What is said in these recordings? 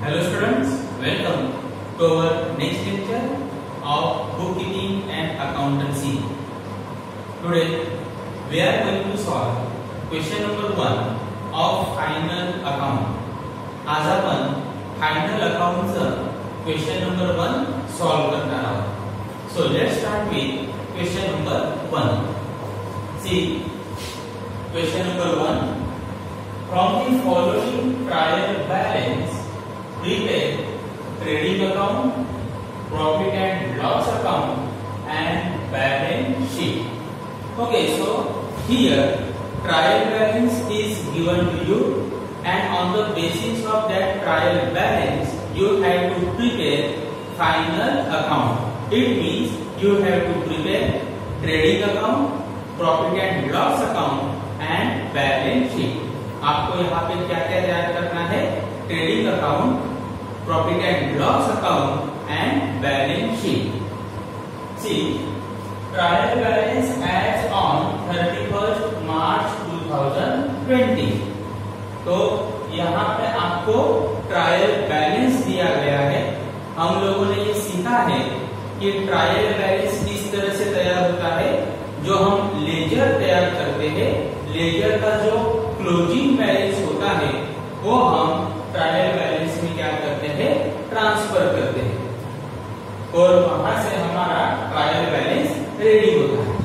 Hello students, welcome to our next lecture of bookkeeping and accountancy. Today we are going to solve question number 1 of final account. आज आपण final account चा question number 1 solve करणार आहोत. So let's start with question number 1. See question number 1. From the following trial balance, prepare trading account, profit and loss account, and balance sheet. Okay, so here trial balance is given to you, and on the basis of that trial balance, you have to prepare final account. It means you have to prepare trading account, profit and loss account, and balance sheet. आपको यहाँ पे क्या क्या तैयार करना है? Trading account, profit and loss account and balance sheet. See trial balance as on 31 मार्च 2020. तो यहाँ पे आपको ट्रायल बैलेंस दिया गया है. हम लोगों ने ये सीखा है कि ट्रायल बैलेंस किस तरह से तैयार होता है. जो हम लेजर तैयार करते हैं, लेजर का जो क्लोजिंग बैलेंस होता है वो हम ट्रायल बैलेंस में क्या करते हैं? ट्रांसफर करते हैं और वहां से हमारा ट्रायल बैलेंस रेडी होता है.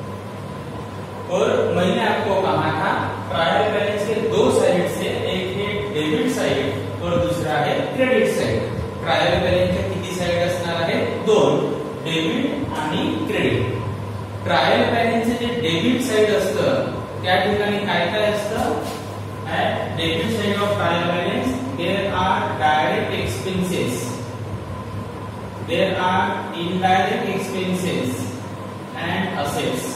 और मैंने आपको कहा था ट्रायल बैलेंस के दो साइड से, एक है डेबिट साइड और दूसरा है क्रेडिट साइड. ट्रायल बैलेंसचे किती साइड असणार आहे? दोन, डेबिट आणि क्रेडिट. ट्रायल बॅलन्सचे जे डेबिट साइड असतं त्या ठिकाणी काय काय असतं? At debit side of trial balance there are direct expenses, there are indirect expenses and assets.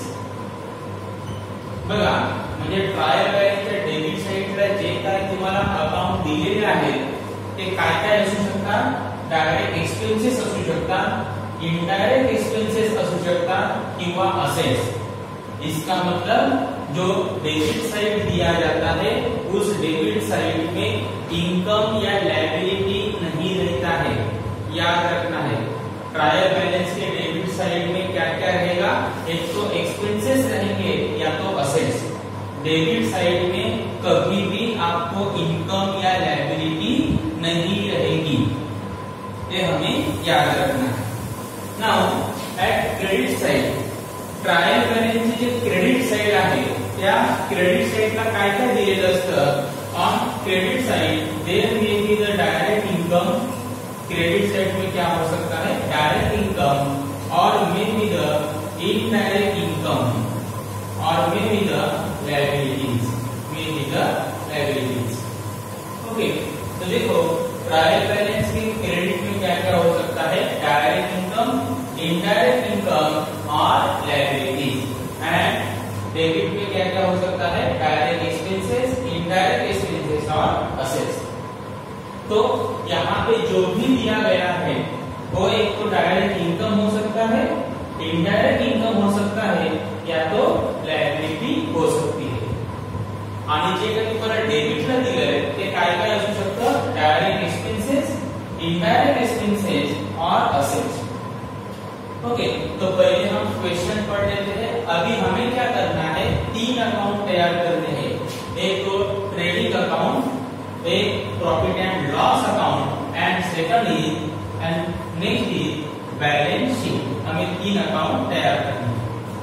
बघा, म्हणजे ट्रायल बॅलन्सच्या डेबिट साइडला जे काय तुम्हाला अकाउंट दिलेले आहेत ते काय काय असू शकतात? डायरेक्ट एक्सपेन्सेस असू शकतात, इनडायरेक्ट एक्सपेंसेस असू शकतात किंवा असेट्स. इसका मतलब जो डेबिट साइड दिया जाता है उस डेबिट साइड में इनकम या लायबिलिटी नहीं रहता है. याद रखना है ट्रायल बैलेंस के डेबिट साइड में क्या क्या रहेगा? एक तो एक्सपेंसेस रहेंगे या तो असेट्स. डेबिट साइड में कभी भी आपको इनकम या लायबिलिटी नहीं रहेगी, ये हमें याद रखना है. Now at credit side, trial बॅलन्सची जे क्रेडिट साइड आहे त्या क्रेडिट साइडला काय काय दिलेलं असतं? On credit side there may be the direct income. Credit side में क्या हो सकता है? डायरेक्ट इनकम और may be the indirect income और may be the liabilities, may be the liabilities. Okay, तो देखो ट्रायल बैलेंस के क्रेडिट में क्या क्या हो सकता है? डायरेक्ट इनकम, इनडायरेक्ट इनकम और लायबिलिटीज. एंड डेबिट में क्या क्या हो सकता है? डायरेक्ट एक्सपेंसेस, इनडायरेक्ट एक्सपेंसेस और असेट्स. तो यहाँ पे जो भी दिया गया है वो एक तो डायरेक्ट इनकम हो सकता है, इनडायरेक्ट इनकम हो सकता है या तो लायबिलिटी हो सकती है. आणि जे काही तुम्हाला डेबिटला दिलंय ते काय काय असू शकतं? डायरेक्ट एक्सपेंसेस, इनडायरेक्ट एक्सपेंसेस और असेट्स. ओके, तो पहले हम क्वेश्चन पढ़ लेते हैं. अभी हमें क्या करना है? तीन अकाउंट तैयार करने हैं. एक तो ट्रेडिंग अकाउंट, एक profit and loss account and second is and next is balance sheet. हमें तीन अकाउंट तैयार करने हैं.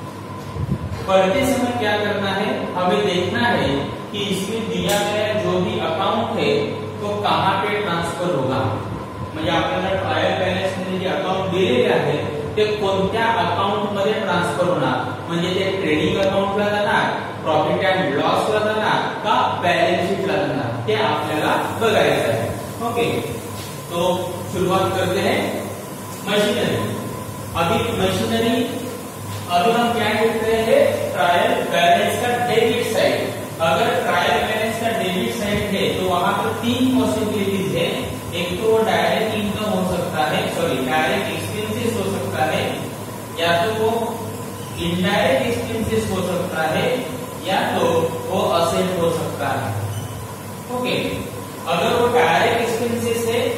पढ़ते समय क्या करना है? हमें देखना है कि इसमें दिया गया जो भी अकाउंट है तो कहाँ पे ट्रांसफर होगा. म्हणजे आपल्याला ट्रायल बॅलन्स मध्ये जे अकाउंट दिलेले आहे ते कोणत्या अकाउंट मध्ये ट्रान्सफर होणार? म्हणजे ते ट्रेडिंग अकाउंटला जाणार, प्रॉफिट अँड लॉसला जाणार का बैलेंस शीटला जाणार, ते आपल्याला बघायचं आहे. ओके, तो शुरुआत करते हैं. मशीनरी. अभी हम क्या देख रहे हैं? ट्रायल बैलेंस का डेबिट साइड. अगर ट्रायल बैलेंस का डेबिट साइड है तो वहां पर तीन पॉसिबिलिटीज है. एक तो डायरेक्ट इनकम हो सकता है, सॉरी डायरेक्ट एक्सपेंसेस हो सकता है, या तो वो इनडायरेक्ट एक्सपेंसेस हो सकता है, या तो वो असेट हो सकता है. ओके, अगर वो डायरेक्ट एक्सपेंसेस है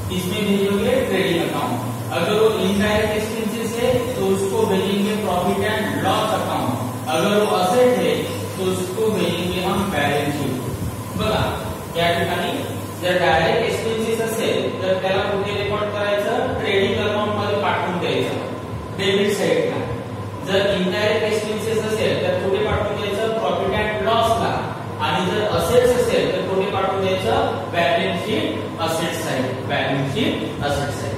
इसमें भेजोगे ट्रेडिंग अकाउंट। अगर वो इनडायरेक्ट एक्सपेंसेस है तो उसको भेजेंगे प्रॉफिट एंड लॉस अकाउंट। अगर वो असेट है तो उसको भेजेंगे हम बैलेंस शीट। बघा या ठिकाणी जर डायरेक्ट एक्सपेंसेस असेल तर त्याला कुठे रेकॉर्ड करायचं, ट्रेडिंग अकाउंट मध्ये पाठवून द्यायचं डेबिट साइडला। जर इनडायरेक्ट एक्सपेंसेस असेल तर कुठे पाठवून द्यायचं, प्रॉफिट अँड लॉसला। आणि जर असेट्स असेल तर कुठे पाठवून द्यायचं, balance sheet asset side, balance sheet asset side.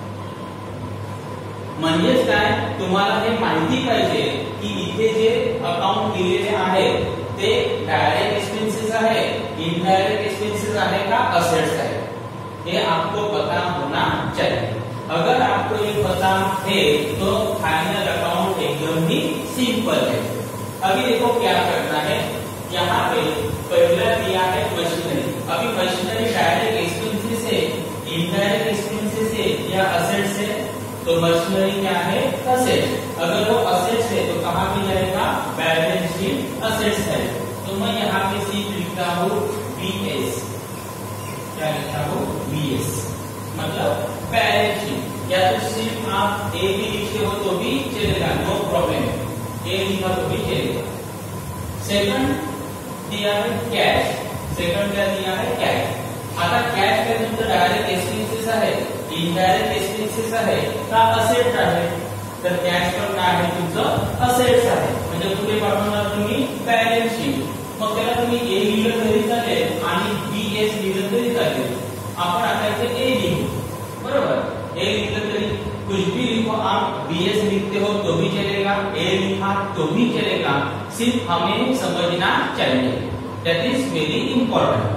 म्हणजेच काय, तुम्हाला हे माहिती पाहिजे की इथे जे अकाउंट दिलेले आहेत ते डायरेक्ट एक्सपेंसेस आहे, इनडायरेक्ट एक्सपेंसेस आहे का असेट्स है, ये आपको पता होना चाहिए। अगर आपको ये पता है तो फाइनल अकाउंट एकदम ही सिंपल है। अभी देखो क्या करना है, यहाँ पे पहला दिया है मशीनरी। अभी मशीनरी डायरेक्ट एक्सपेंसेस है, इनडायरेक्ट एक्सपेंसेस है या असेट्स है, तो मशीनरी क्या है, असेट। अगर वो असेट्स है तो कहाँ पे जाएगा, बैलेंस शीट असेट्स है। तो मैं यहाँ पे सिर्फ लिखता हूँ बीएस, क्या लिखता हूँ, बीएस मतलब बैलेंस शीट। या तो सिर्फ आप ए भी लिखते हो तो भी चलेगा, नो प्रॉब्लम, ए लिखा तो भी चलेगा। सेकंड दिया है कैश, सेकंड क्या दिया है, कैश। आता कॅश नंतर डायरेक्ट एक्सपेन्सेस आहे, इनडायरेक्ट एक्सपेन्सेस आहे का असेट आहे, तर कॅश पण काय आहे तुमचं असेट्स आहे। म्हणजे कुठे पाठवणार तुम्ही, बॅलन्स शीट। मग त्याला तुम्ही ए लिहिलं तरी चालेल आणि बीएस लिहिलं तरी चालेल। आपण आता इथे ए लिहू, बरोबर, ए लिखलं तरी कुछ भी लिखो आप, बीएस लिखते हो तो भी चलेगा, ए लिखा तो भी चलेगा, सिर्फ हमें समझना चाहिए, that is very important.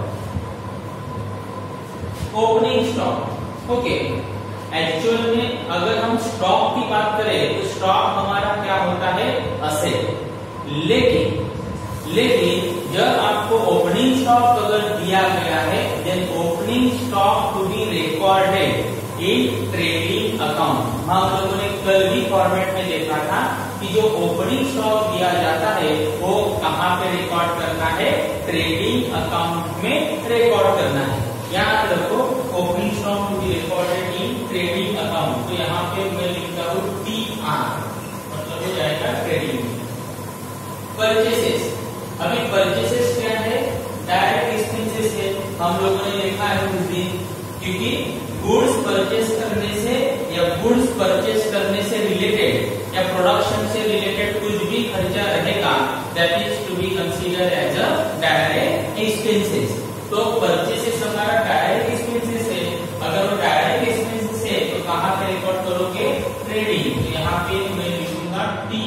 Opening stock, okay, actual में अगर हम स्टॉक की बात करें तो स्टॉक हमारा क्या होता है, असेट। लेकिन जब आपको ओपनिंग स्टॉक अगर दिया गया है, then opening stock to be recorded in trading account. हम लोगों ने कल भी फॉर्मेट में देखा था कि जो ओपनिंग स्टॉक दिया जाता है वो कहाँ पे रिकॉर्ड करना है, ट्रेडिंग अकाउंट में रिकॉर्ड करना है। याद रखो, opening stock to be recorded in trading account, तो यहाँ पे मैं लिखता हूँ TR, मतलब हो जाएगा ट्रेडिंग। परचेसेस, अभी परचेसेस क्या है, डायरेक्ट एक्सपेंसेस है। हम लोगों ने देखा है उस दिन, क्योंकि गुड्स परचेस करने से या गुड्स परचेस करने से रिलेटेड या प्रोडक्शन से रिलेटेड कुछ भी खर्चा रहेगा, that is to be considered as a direct expenses. तो परचेसेस हमारा डायरेक्ट एक्सपेंसेस है। अगर वो डायरेक्ट एक्सपेंसेस है तो कहाँ पे रिकॉर्ड करोगे, ट्रेडिंग। तो यहाँ पे मैं लिखूंगा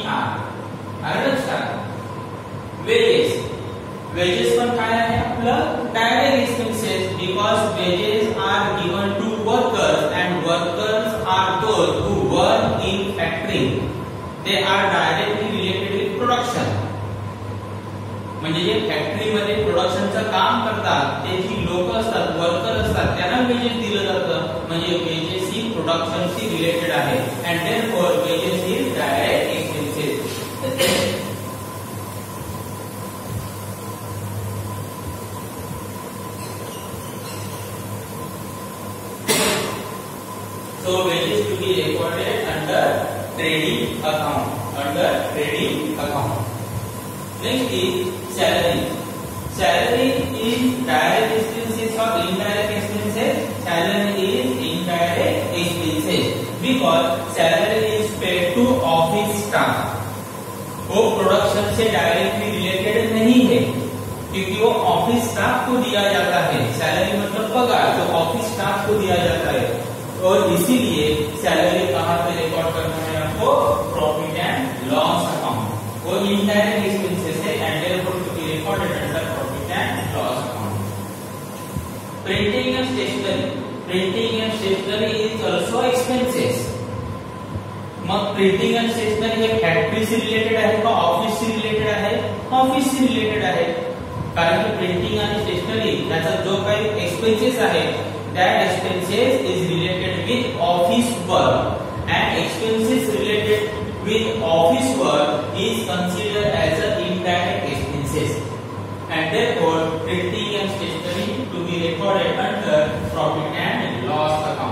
TR। वेजेस, वेजेस पण काय आहे आपलं, direct expenses, because wages are given to workers and workers are those who work in factory, they are directly related with production. म्हणजे जे फॅक्टरीमध्ये प्रोडक्शनचं काम करतात ते जी लोक असतात, वर्कर असतात, त्यांना वेजेस दिलं जातं। म्हणजे वेजेस ही प्रोडक्शनशी रिलेटेड आहे and therefore wages is direct expenses. So wages to be recorded under trading account, under trading account. Next is salary. Salary is direct expenses or indirect expenses. Salary is indirect expenses because salary is paid to office staff. वो production से directly related नहीं है क्योंकि वो office staff को दिया जाता है। सैलरी मतलब पगार, जो ऑफिस स्टाफ को दिया जाता है, और इसीलिए सैलरी कहाँ पे रिकॉर्ड करना है आपको, प्रॉफिट एंड लॉस अकाउंट। वो इनडायरेक्ट एक्सपेंसेस है and therefore to be recorded under profit and loss account. Printing and stationery, printing and stationery is also expenses. मग प्रिंटिंग एंड स्टेशनरी हे फॅक्टरी से रिलेटेड आहे का ऑफिस से related आहे, office से रिलेटेड आहे। कारण की प्रिंटिंग आणि स्टेशनरी याचा जो काही एक्सपेंसेस आहे, that expenses is related with office work and expenses related with office work is considered as a indirect expenses and therefore printing and stationery to be recorded under profit and loss account.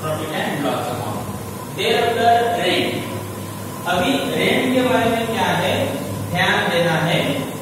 Profit and loss account. Thereafter rent. अभी rent के बारे में क्या है ध्यान देना है।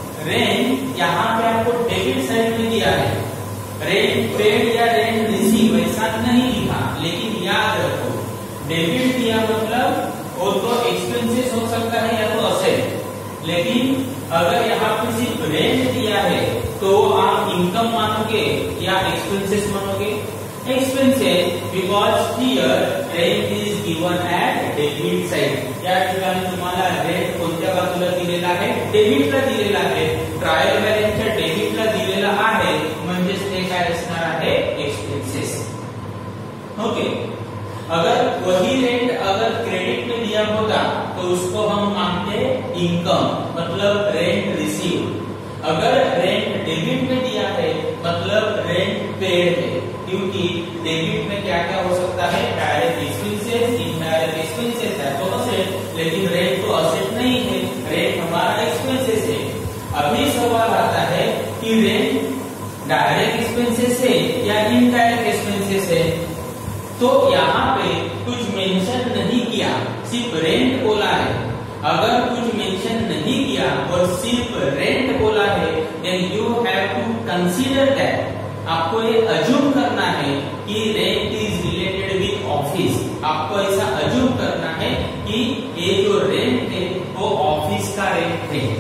Rent यहाँ पे आपको डेबिट साइड में दिया है, रेंट पेड या रेंट रिसीव ऐसा नहीं लिखा, लेकिन याद रखो डेबिट दिया मतलब वो तो एक्सपेंसेस हो सकता है या तो असेट, लेकिन अगर यहाँ पे सिर्फ रेंट दिया है तो आप इनकम मानोगे या एक्सपेंसेस मानोगे? Expenses, because here rent is given at debit side. या ठिकाणी तुम्हाला रेंट कोणत्या बाजूला दिलेला आहे? डेबिटला दिलेला आहे। ट्रायल बॅलन्सच्या डेबिटला दिलेला आहे म्हणजेच ते काय असणार आहे? एक्सपेंसेस। ओके, अगर वही रेंट अगर क्रेडिट में दिया होगा तो उसको हम मानते इनकम, मतलब रेंट रिसीव। अगर रेंट डेबिट में दिया है मतलब रेंट पेड है, क्योंकि डेबिट में क्या क्या हो सकता है? डायरेक्ट एक्सपेंसेस, इनडायरेक्ट एक्सपेंसेस है तो असेट, लेकिन रेंट तो असेट नहीं है, रेंट हमारा एक्सपेंसेस है। अभी सवाल आता है कि रेंट डायरेक्ट एक्सपेंसेस है या इनडायरेक्ट एक्सपेंसेस है? तो यहाँ पे कुछ मेंशन नहीं किया, सिर्फ रेंट बोला है। अगर कुछ मेंशन नहीं किया और सिर्फ रेंट बोला है, then you have to consider that. आपको ये अज्यूम करना है कि rent is related with office. आपको ऐसा अज्यूम करना है कि ये जो रेंट है वो ऑफिस का रेंट है।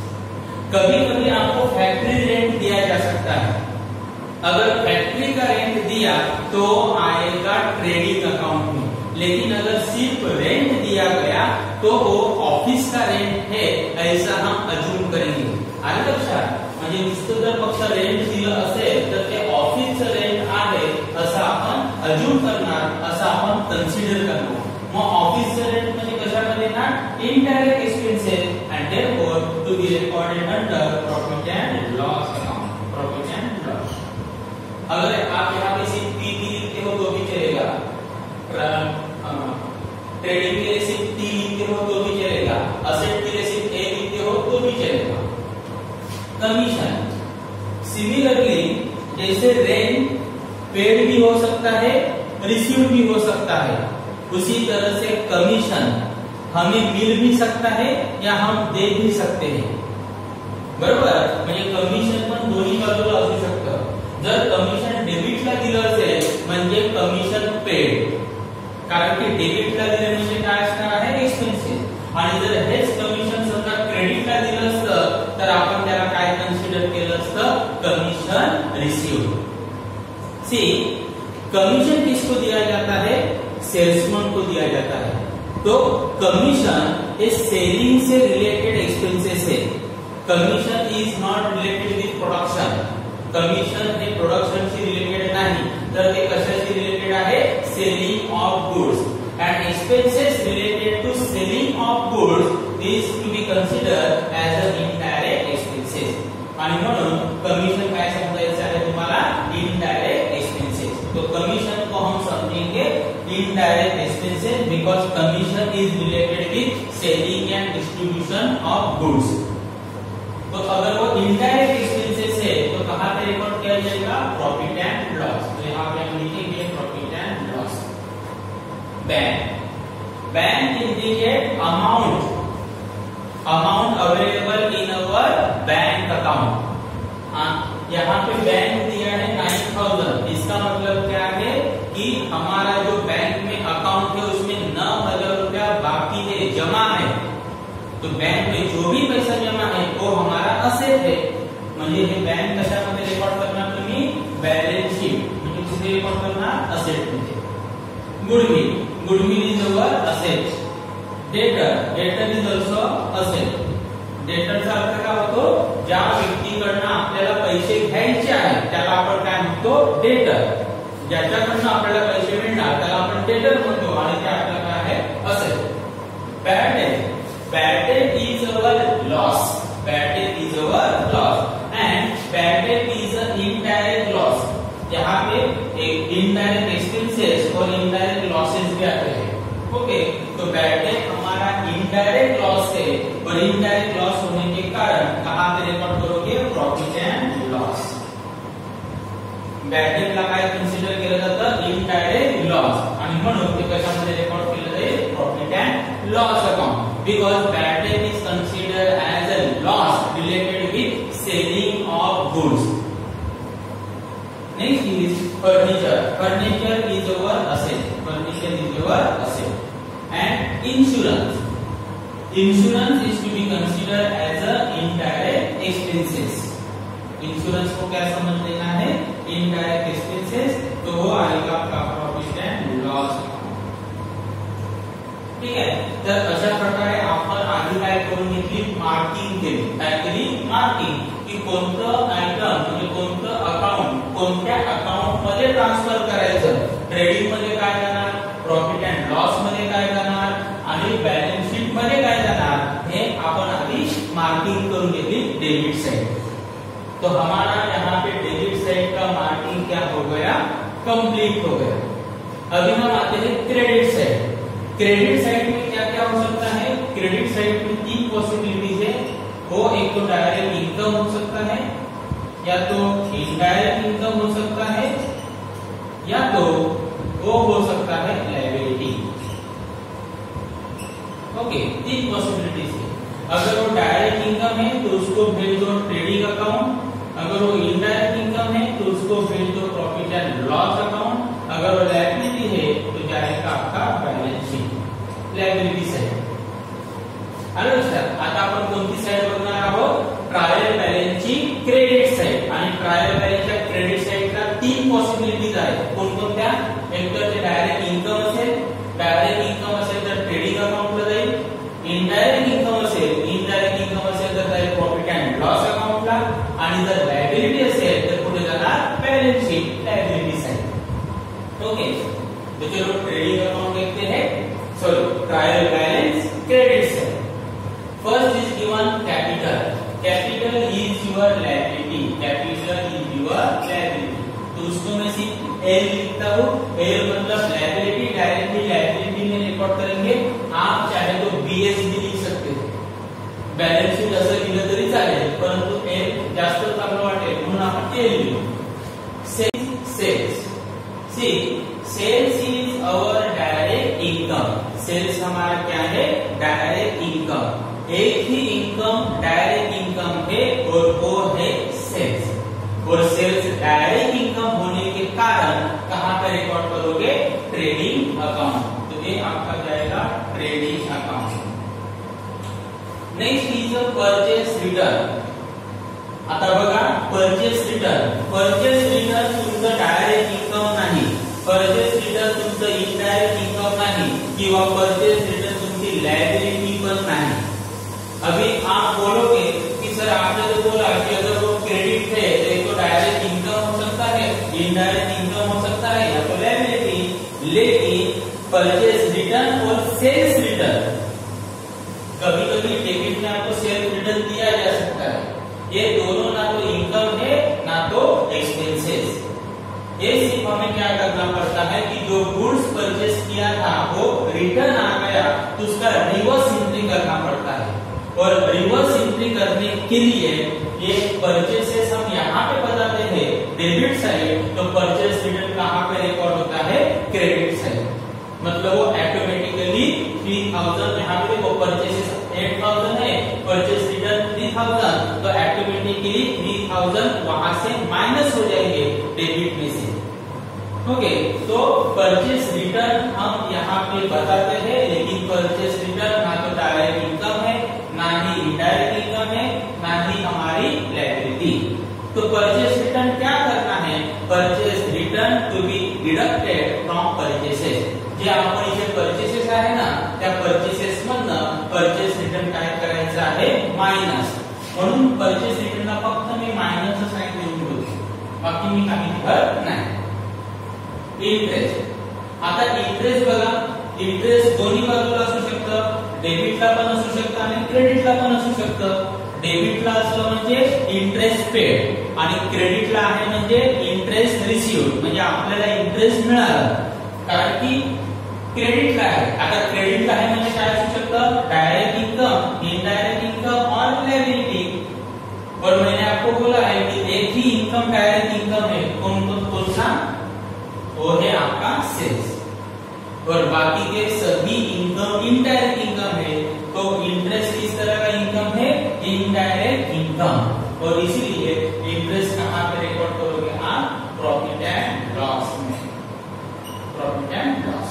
कभी कभी आपको फैक्ट्री रेंट दिया जा सकता है। अगर फैक्ट्री का रेंट दिया तो आएगा ट्रेडिंग अकाउंट में, लेकिन अगर सिर्फ रेंट दिया गया तो वो ऑफिस का रेंट है ऐसा हम अज्यूम करेंगे। आलं लक्षात? म्हणजे नुसतं जर फक्त रेंट दिलं असेल तर ते ऑफिसचं रेंट आहे असं आपण अज्यूम करणार, असं आपण कन्सिडर करणार। मग ऑफिसचं रेंट म्हणजे कशामध्ये ना? Indirect expenses and therefore to be recorded under profit and loss account. Profit and loss. अगर आप यहाँ पे सिर्फ पी लिखते हो तो भी चलेगा, ट्रेडिंग के लिए सिर्फ टी लिखते हो तो भी चलेगा, असेट के लिए सिर्फ ए लिखते हो तो भी चलेगा। कमीशन, सिमिलरली जैसे रेंट पेड भी हो सकता है, रिसीव भी हो सकता है, उसी तरह से कमीशन हमें मिल भी सकता है या हम दे भी सकते हैं। बरोबर? म्हणजे कमिशन पण दोन्ही बाजूला असू शकतं। जर कमिशन डेबिटला दिलं असेल म्हणजे कमिशन पेड, कारण की डेबिटला दिले म्हणजे काय असणार आहे? एक्सपेंसेस। आणि जर हेच कमिशन समजा क्रेडिटला दिलं असतं तर आपण त्याला काय कन्सिडर केलं असतं? Commission received. सी, कमिशन किसको दिया जाता है? सेल्समैन को दिया जाता है। तो कमीशन इज सेलिंग से रिलेटेड एक्सपेंसेस है। Commission is not related with production. Commission हे प्रोडक्शन से रिलेटेड नाही, तर ते कशाशी रिलेटेड आहे? Selling of goods. And expenses related to selling of goods is to be considered as a indirect expenses. आणि म्हणून कमिशन काय समजायचं आहे तुम्हाला? Indirect expenses. तो कमीशन को हम समझेंगे indirect expenses because commission is related with selling and distribution of goods. तो अगर वो इनडायरेक्ट एक्सपेंसेस है तो कहां पे रिकॉर्ड किया जाएगा? Profit and loss. तो यहाँ पे हम लिखेंगे profit and loss. Bank, bank indicate amount, amount available in our bank account. यहाँ पे बैंक दिया है 9000। इसका मतलब क्या है कि हमारा जो बैंक में अकाउंट है उसमें 9000 रुपया बाकी है, जमा है। तो बैंक में जो भी पैसा जमा है वो हमारा असेट है। म्हणजे हे बैंक कशामध्ये रेकॉर्ड करणार तुम्ही? Balance sheet. म्हणजे कुठे रेकॉर्ड करणार? असेट मध्ये। Goodwill, goodwill is our asset. Debtor, debtor is also asset. डेटरचा अर्थ काय होतो? ज्या व्यक्तीकडनं आपल्याला पैसे घ्यायचे आहेत त्याला आपण काय म्हणतो? डेटर। ज्याच्याकडनं आपल्याला पैसे मिळणार त्याला आपण डेटर म्हणतो आणि ते आपल्याला काय आहे? Asset. Bad debt, bad debt is our loss. Bad debt is our loss and bad debt is an indirect loss. यहाँ पे एक indirect expenses और indirect losses भी आते हैं। ओके, तो bad debt हमारा indirect loss है और indirect loss होने के कारण कहाँ पे रिकॉर्ड करोगे? Profit and loss. Bad debt ला काय कन्सिडर केलं जातं? Indirect loss. आणि loss account because bad debt is considered as a loss related with selling of goods. Next is furniture. Furniture is our asset. Furniture is our asset. And insurance. Insurance is to be considered as a indirect expenses. Insurance को क्या समझ लेना है? Indirect expenses, तो वो आएगा आपका profit and loss account. ठीक आहे. तर अशा प्रकारे आपण आधी काय करून घेतली? मार्किंग केली. काय केली? मार्किंग, की कोणतं आयटम म्हणजे कोणतं अकाउंट कोणत्या अकाउंट मध्ये ट्रान्सफर करायचं, ट्रेडिंग मध्ये काय जाणार, प्रॉफिट अँड लॉस मध्ये काय जाणार आणि बॅलन्स शीट मध्ये काय जाणार, हे आपण आधी मार्किंग करून घेतली डेबिट साइड. तो हमारा यहाँ पे डेबिट साइड का मार्किंग क्या हो गया? कंप्लीट हो गया. अभी हम आते हैं क्रेडिट साइड. क्रेडिट साइड में क्या क्या हो सकता है? क्रेडिट साइड में 3 पॉसिबिलिटीज है. वो एक तो डायरेक्ट इनकम हो सकता है, या तो इनडायरेक्ट इनकम हो सकता है, या तो वो हो सकता है लायबिलिटी. ओके, 3 पॉसिबिलिटीज है. अगर वो डायरेक्ट इनकम है तो उसको भेज दो ट्रेडिंग अकाउंट. अगर वो इनडायरेक्ट इनकम है तो उसको भेज दो प्रॉफिट एंड लॉस अकाउंट. अगर वो लायबिलिटी है तो जाएगा आपका बैलेंस शीट, लायबिलिटी साइड. आलं लक्षात? आता आपण कोणती साइड बघणार आहोत? ट्रायल बॅलन्सची क्रेडिट साइड. आणि ट्रायल बॅलन्सच्या क्रेडिट साइडला 3 पॉसिबिलिटीज आहेत. कोणकोणत्या? एक तर ते डायरेक्ट इनकम असेल. डायरेक्ट इनकम असेल तर ट्रेडिंग अकाउंटला जाईल. इनडायरेक्ट इनकम असेल तर जाईल प्रॉफिट अँड लॉस अकाउंटला. आणि जर लायबिलिटी असेल तर कुठे जाणार? Balance sheet, liability side. Okay, तो चलो ट्रेडिंग अकाउंट देखते हैं. Sorry, trial balance credit side. First is given capital. Capital is your liability. Capital is your liability. तो उसको मैं सिर्फ एल लिखता हूँ. एल मतलब लायबिलिटी. डायरेक्टली लायबिलिटी में रिकॉर्ड करेंगे. आप चाहे तो बीएस भी लिख सकते हो. बैलेंस शीट असं लिहिलं तरी चालेल, परंतु एल जास्त चांगलं वाटेल म्हणून आपण एल लिहू. Sales. See, sales is our direct income. Sales हमारा क्या है? Direct income. एक ही इनकम डायरेक्ट इनकम है और वो है सेल्स. और सेल्स डायरेक्ट इनकम होने के कारण कहां पर रिकॉर्ड करोगे? Trading account. तो ये आपका जाएगा trading account. Next is purchase return. आता बघा, परचेस रिटर्न. परचेस रिटर्न तुमचं डायरेक्ट इनकम नाही. परचेस रिटर्न तुमचं इनडायरेक्ट इनकम नाही, किंवा परचेस रिटर्न तुमची लायबिलिटी पण नाही. अभी आप बोलोगे कि सर आपने तो बोला कि अगर वो क्रेडिट है तो एक तो डायरेक्ट इनकम हो सकता है, इनडायरेक्ट इनकम हो सकता है, या तो लायबिलिटी. लेकिन परचेस रिटर्न और सेल्स रिटर्न, कभी कभी डेबिट में आपको सेल्स रिटर्न दिया जा सकता है. ये दोनों ना तो इनकम है ना तो एक्सपेंसेस. ये सिर्फ हमें क्या करना पड़ता है कि जो गुड्स परचेस किया था वो रिटर्न आ गया तो उसका रिवर्स एंट्री करना पड़ता है. और रिवर्स एंट्री करने के लिए ये परचेसेस हम यहाँ पे बताते हैं डेबिट साइड, तो परचेस रिटर्न कहाँ पे रिकॉर्ड होता है? Credit side. मतलब वो ऑटोमेटिकली 3000 यहाँ पे वो परचेसेस 8000 है, परचेस रिटर्न 3000, तो ऑटोमेटिकली 3000 वहां से माइनस हो जाएंगे डेबिट में से. ओके, तो परचेस रिटर्न हम यहाँ पे बताते हैं, लेकिन परचेस रिटर्न ना तो डायरेक्ट इनकम है, ना ही इनडायरेक्ट इनकम है, ना ही हमारी लायबिलिटी. तो परचेस रिटर्न क्या करना है? Purchase return to be deducted from purchases. जे आपण इथे परचेसेस आहे ना, त्या परचेसेस मधनं परचेस रिटर्न काय करायचं आहे? मायनस. म्हणून परचेस रिटर्नला फक्त मी मायनस साइन देऊन ठेवतो, बाकी मी काही लिहत नाही. इंटरेस्ट. आता इंटरेस्ट बघा, इंटरेस्ट दोन्ही बाजूला असू शकतं. डेबिटला पण असू शकतं आणि क्रेडिटला पण असू शकतं. डेबिटला असलं म्हणजे इंटरेस्ट पेड, आणि क्रेडिटला आहे म्हणजे इंटरेस्ट रिसीव्ड, म्हणजे आपल्याला इंटरेस्ट मिळाला. कारण की क्रेडिटला आहे. आता क्रेडिटला आहे म्हणजे काय असू शकतं? डायरेक्ट इनकम, इनडायरेक्ट इनकम और लायबिलिटी. और मैंने आपको बोला है कि एक ही इनकम डायरेक्ट इनकम है. कौन सा? वो है आपका सेल्स. और बाकी के सभी इनकम इनडायरेक्ट इनकम और इसीलिए इंटरेस्ट कहाँ पे रिकॉर्ड करोगे आप? प्रॉफिट एंड लॉस में, profit and loss.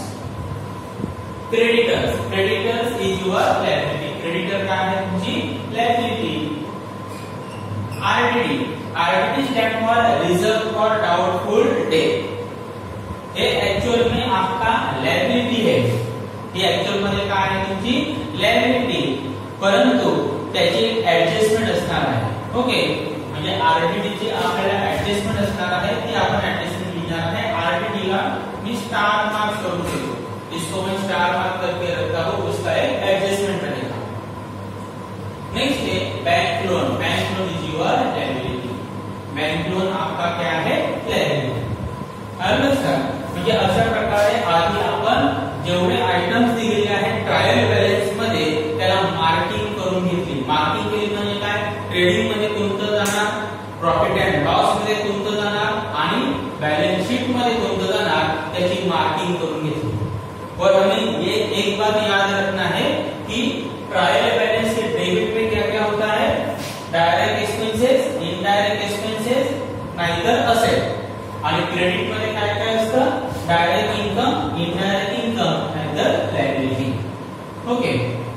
Creditors, creditors is your liability, creditor काय आहे तुमची liability. RDD, RDD stand for reserve for doubtful debt, हे एक्चुअल में आपका लायबिलिटी है, हे एक्चुअल मध्ये काय आहे तुमची लायबिलिटी, परंतु त्याची ऍडजस्टमेंट असणार आहे। ओके, म्हणजे आरडीडी ची आपल्याला ऍडजस्टमेंट असणार आहे, ती आपण ऍडजस्टमेंट लिहिणार आहे। आरडीडी ला मी स्टार मार्क करून देतो, इसको मैं स्टार मार्क करके रखता हूं, उसका एक एडजस्टमेंट रहेगा। नेक्स्ट है bank loan, bank loan is your liability, bank loan आपका क्या है लायबिलिटी। म्हणजे अशा प्रकारे आधी आपण जेवढे आयटम्स दिलेले आहेत ट्रायल बॅलन्स मध्ये त्याला मार्किंग करून घेतली। मार्किंग केली म्हणजे काय? ट्रेडिंग मध्ये कोणतं जाणार, प्रॉफिट अँड लॉस मध्ये कोणतं जाणार आणि बैलेंस शीट मध्ये कोणतं जाणार, त्याची मार्किंग करून घेतली। और हमें ये एक बात याद रखना है कि ट्रायल बैलेंस के डेबिट में क्या क्या होता है? डायरेक्ट एक्सपेंसेस, इनडायरेक्ट एक्सपेंसेस, नाहीतर असेट, आणि क्रेडिट मध्ये काय काय असतं? डायरेक्ट इन्कम, इनडायरेक्ट इन्कम, नाहीतर लायबिलिटी। ओके,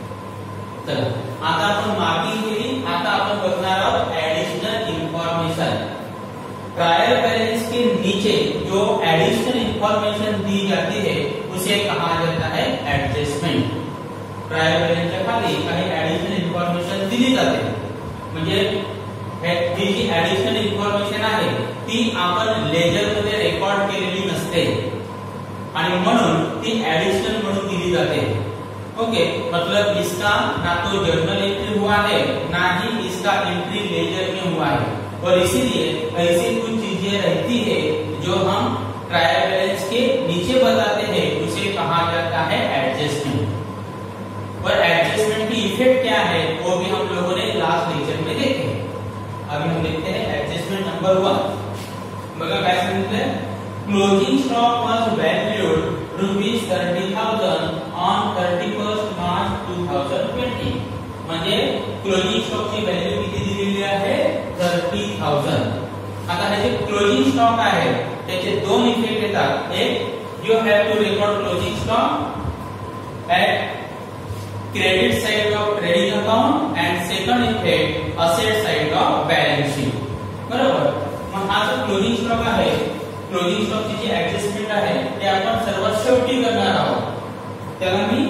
तर आता आपण मार्किंग केली, आता आपण बघणार आहोत एडिशनल इन्फॉर्मेशन। ट्रायल बैलेंस के नीचे जो एडिशनल इंफॉर्मेशन दी जाती है उसे कहा जाता है एडजस्टमेंट। ट्रायल बैलेंसच्या खाली काही एडिशनल इन्फॉर्मेशन दिली जाते, म्हणजे ही जी एडिशनल इन्फॉर्मेशन आहे ती आपण लेजर मध्ये रेकॉर्ड केलेली नसते आणि म्हणून ती एडिशनल म्हणून दिली जाते। ओके, मतलब इसका ना तो जर्नल एंट्री हुआ है ना ही इसका एंट्री लेजर में हुआ है, और इसीलिए ऐसी कुछ चीजें रहती है जो हम ट्रायल बैलेंस के नीचे बताते हैं, उसे कहा जाता है एडजस्टमेंट। और एडजस्टमेंट की इफेक्ट क्या है वो भी हम लोगों ने लास्ट लेक्चर में देखे। अभी हम देखते हैं एडजस्टमेंट नंबर 1। बघा काय सांगितलंय, closing stock was valued ₹30,000 on 31 मार्च 2020, म्हणजे क्लोजिंग स्टॉक ची व्हॅल्यू किती दिलेली आहे? 30,000। आता हे जे क्लोजिंग स्टॉक आहे त्याचे दोन इफेक्ट येतात, एक you have to record closing stock at credit side of trading account and second effect asset side of balance sheet, बरोबर। मग हा जो क्लोजिंग स्टॉक आहे, क्लोजिंग स्टॉकची जी ऍडजस्टमेंट आहे ते आपण सर्वात शेवटी करणार आहोत, त्याला मी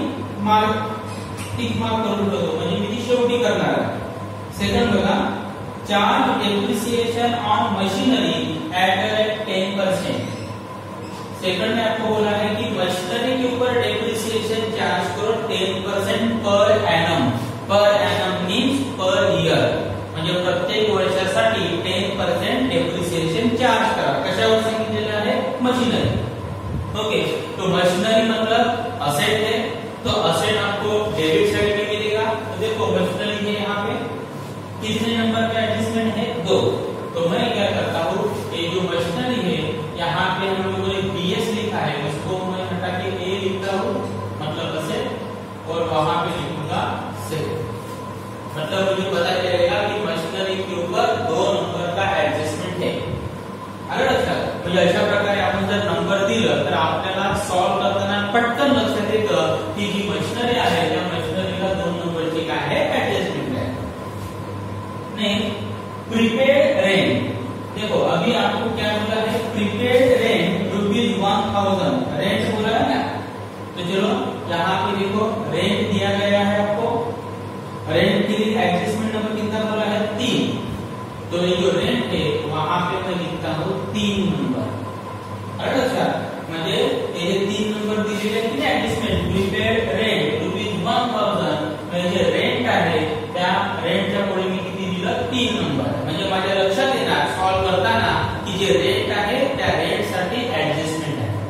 टिक मार्क करून ठेवतो, म्हणजे मी ती शेवटी करणार आहे। सेकंड बघा, charge depreciation on machinery at 10%। Second में आपको बोला है कि मशीनरी के ऊपर डेप्रिसिएशन चार्ज करो 10% per annum. Per annum means per year, म्हणजे प्रत्येक वर्षासाठी 10% डेप्रिसिएशन चार्ज करा। कशावर सांगितलेलं आहे? मशीनरी। ओके, तो मशीनरी मतलब असेट है, तो असेट आपको डेबिट साइड में मिलेगा। तो देखो मशीनरी है यहाँ पे कितने नंबर का एडजस्टमेंट है? 2। तो मैं क्या करता हूँ, ये जो मशीनरी है यहाँ पे हम लोगों ने बीएस लिखा है, उसको मैं हटा के ए लिखता हूँ, मतलब असेट, और वहां पे लिखूंगा सेट। मतलब मुझे पता चलेगा कि मशीनरी के ऊपर 2 नंबर का एडजस्टमेंट है। आलं लक्षात? म्हणजे अशा प्रकारे आपण जर नंबर दिलं तर आपल्याला सॉल्व करताना पटकन लक्षात येतं की जी मशीनरी आहे त्या मशीनरीला 2 नंबरची काय आहे? एडजस्टमेंट है। नहीं, प्रीपेड रेंट, देखो अभी आपको क्या बोला है? प्रीपेड रेंट ₹1000 रेंट बोला है ना, तो चलो यहाँ पे देखो रेंट दिया गया है आपको, रेंट के लिए एडजस्टमेंट नंबर कितना बोला है? 3। तो ये जो रेंट है वहां पे मैं लिखता हूँ 3 नंबर। अच्छा, म्हणजे ये 3 नंबर दिलेले किती एडजस्टमेंट? प्रीपेड रेंट ₹1000, म्हणजे रेंट आहे त्या रेंटच्या पुढे मी किती दिलं? 3 नंबर। म्हणजे माझ्या लक्षात येणार सॉल्व करताना की जे रेंट आहे त्या रेंट साठी एडजस्टमेंट आहे।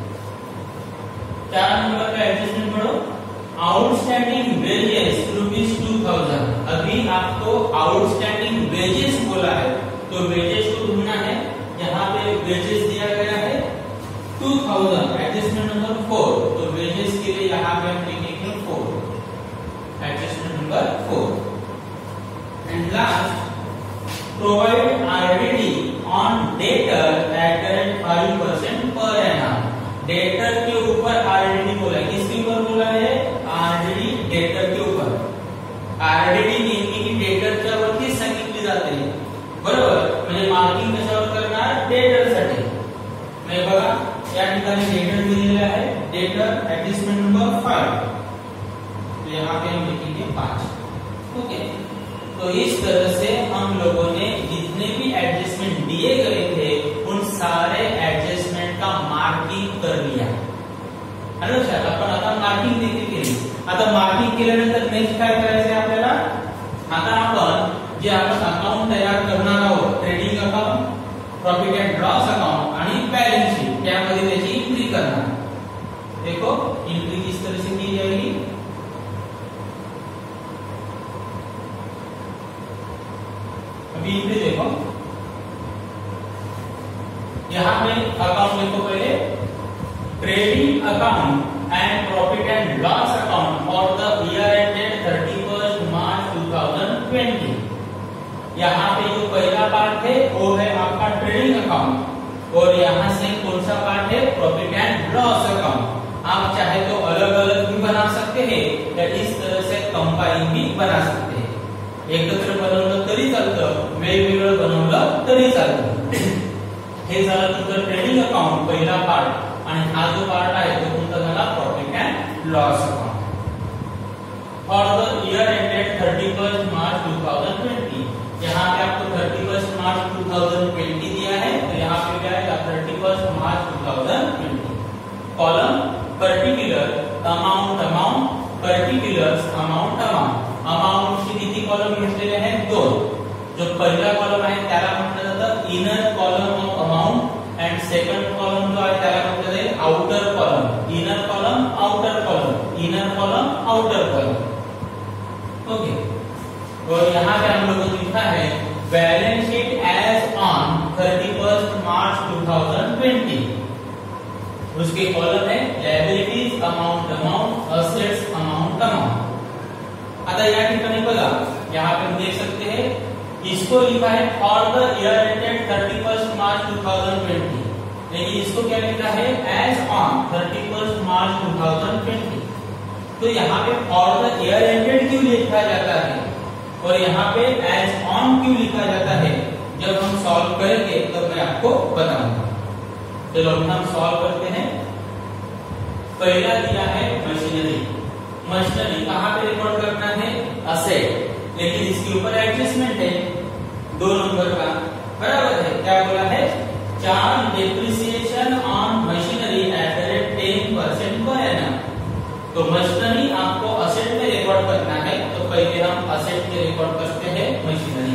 4 नंबर का एडजस्टमेंट पढ़ो, आउटस्टैंडिंग वेजेस ₹2000। अभी आपको आउटस्टैंडिंग वेजेस बोला है, तो वेजेस को ढूंढना है। यहाँ पे वेजेस दिया गया है 2000, एडजस्टमेंट नंबर 4, तो वेजेस के लिए यहाँ पे हम लिखेंगे 4, adjustment number 4। And last provide RDD on debtor at the rate 5% per annum। Debtor के ऊपर RDD बोला है, किसके ऊपर बोला है? RDD डेटर के ऊपर। RDD नेमकी की डेटरच्या वरती सांगितली जाते, बरोबर? म्हणजे मार्किंग कशावर करणार? डेटर साठी। म्हणजे बघा या ठिकाणी डेटर दिलेला है, डेटर एडजस्टमेंट नंबर 5, तो यहाँ पे हम लिखेंगे 5। ओके, तो इस तरह से हम लोगों ने जितने भी एडजस्टमेंट दिए गए थे उन सारे एडजस्टमेंट का मार्किंग कर लिया। हॅलो सर, आपण आता मार्किंग देखील केली। आता मार्किंग केल्यानंतर नेक्स्ट काय करायचं आहे आपल्याला? आता आपण जे आपण अकाउंट तयार करणार आहोत, trading account, profit and loss account आणि बैलेंस शीट, त्यामध्ये त्याची एंट्री करणार। देखो एंट्री किस तरह से की जाएगी। अभी एंट्री देखो, यहाँ पे अकाउंट देखो पहले, trading account and profit and loss account for the year ended 31 मार्च 2020। यहाँ पे जो पहला पार्ट है वो है आपका ट्रेडिंग अकाउंट, और यहाँ से कौन सा पार्ट है? Profit and loss account. आप चाहे तो अलग अलग भी बना सकते हैं या इस तरह से कंबाइन भी बना सकते हैं। एकत्र बनवलं तरी चालतं, वेगवेगळं बनवलं तरी चालतं। हे झालं तुमचं ट्रेडिंग अकाउंट पहिला पार्ट, आणि हा जो पार्ट आहे तो तुमचा झाला profit and loss account for the year ended 31 मार्च 2020। यहाँ पे आपको 31 मार्च 2020 दिया है, तो यहाँ पे क्या आएगा? 31 मार्च 2020। Column particular amount amount, particulars amount amount. अमाउंटचे किती कॉलम घेतलेले आहेत? 2। जो पहिला कॉलम आहे त्याला म्हटलं जातं inner column of amount, and second column जो आहे त्याला म्हटलं जाईल outer column. Inner column, outer column, inner column, outer column. Okay, और यहाँ पे हम लोगों ने लिखा है बैलेंस शीट एज ऑन 31 मार्च 2020। उसके कॉलम है liabilities amount amount, assets amount amount. आता या ठिकाणी बघा, यहाँ पे हम देख सकते हैं इसको लिखा है फॉर द ईयर एंडेड 31 मार्च 2020, लेकिन इसको क्या लिखा है? एज ऑन 31 मार्च 2020। तो यहाँ पे फॉर द ईयर एंडेड क्यों लिखा जाता है और यहाँ पे एज ऑन क्यों लिखा जाता है? जब हम सॉल्व करेंगे तब मैं आपको बताऊंगा। चलो हम सॉल्व करते हैं। पहला दिया है मशीनरी। मशीनरी कहाँ पे रिकॉर्ड करना है? असेट, लेकिन इसके ऊपर एडजस्टमेंट है 2 नंबर का, बराबर है। क्या बोला है? Charge depreciation on machinery at the rate 10% per annum. तो मशीनरी आपको असेट में रिकॉर्ड करना है, तो पहले हम असेट में रिकॉर्ड करते हैं मशीनरी।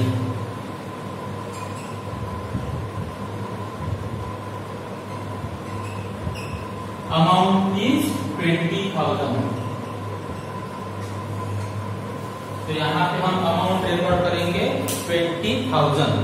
Amount is 20,000। तो यहाँ पे हम अमाउंट रिकॉर्ड करेंगे 20,000।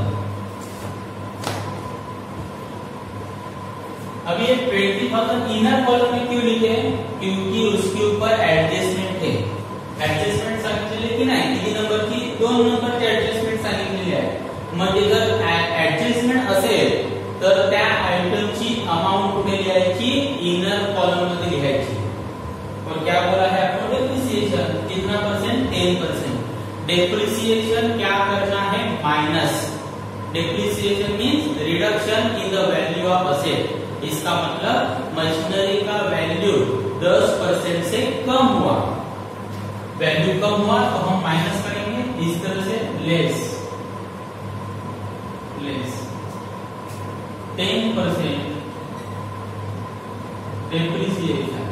अब ये 20,000 इनर कॉलम में क्यों लिखे? क्योंकि उसके ऊपर एडजस्टमेंट है। एडजस्टमेंट सांगितलेली की नाही? किती नंबरची? 2 नंबरची एडजस्टमेंट सांगितलेली आहे। म्हणजे जर एडजस्टमेंट असेल तर त्या आयटमची अमाउंट कुठे लिहायची? इनर कॉलम मध्ये लिहायची। और क्या बोला है आपको? डेप्रिसिएशन कितना परसेंट? 10%। डेप्रिसिएशन क्या करना है? Minus. Depreciation means reduction in the value of asset. इसका मतलब मशीनरी का वैल्यू 10% से कम हुआ। वैल्यू कम हुआ तो हम माइनस करेंगे इस तरह से, लेस 10% डेप्रिसिएशन,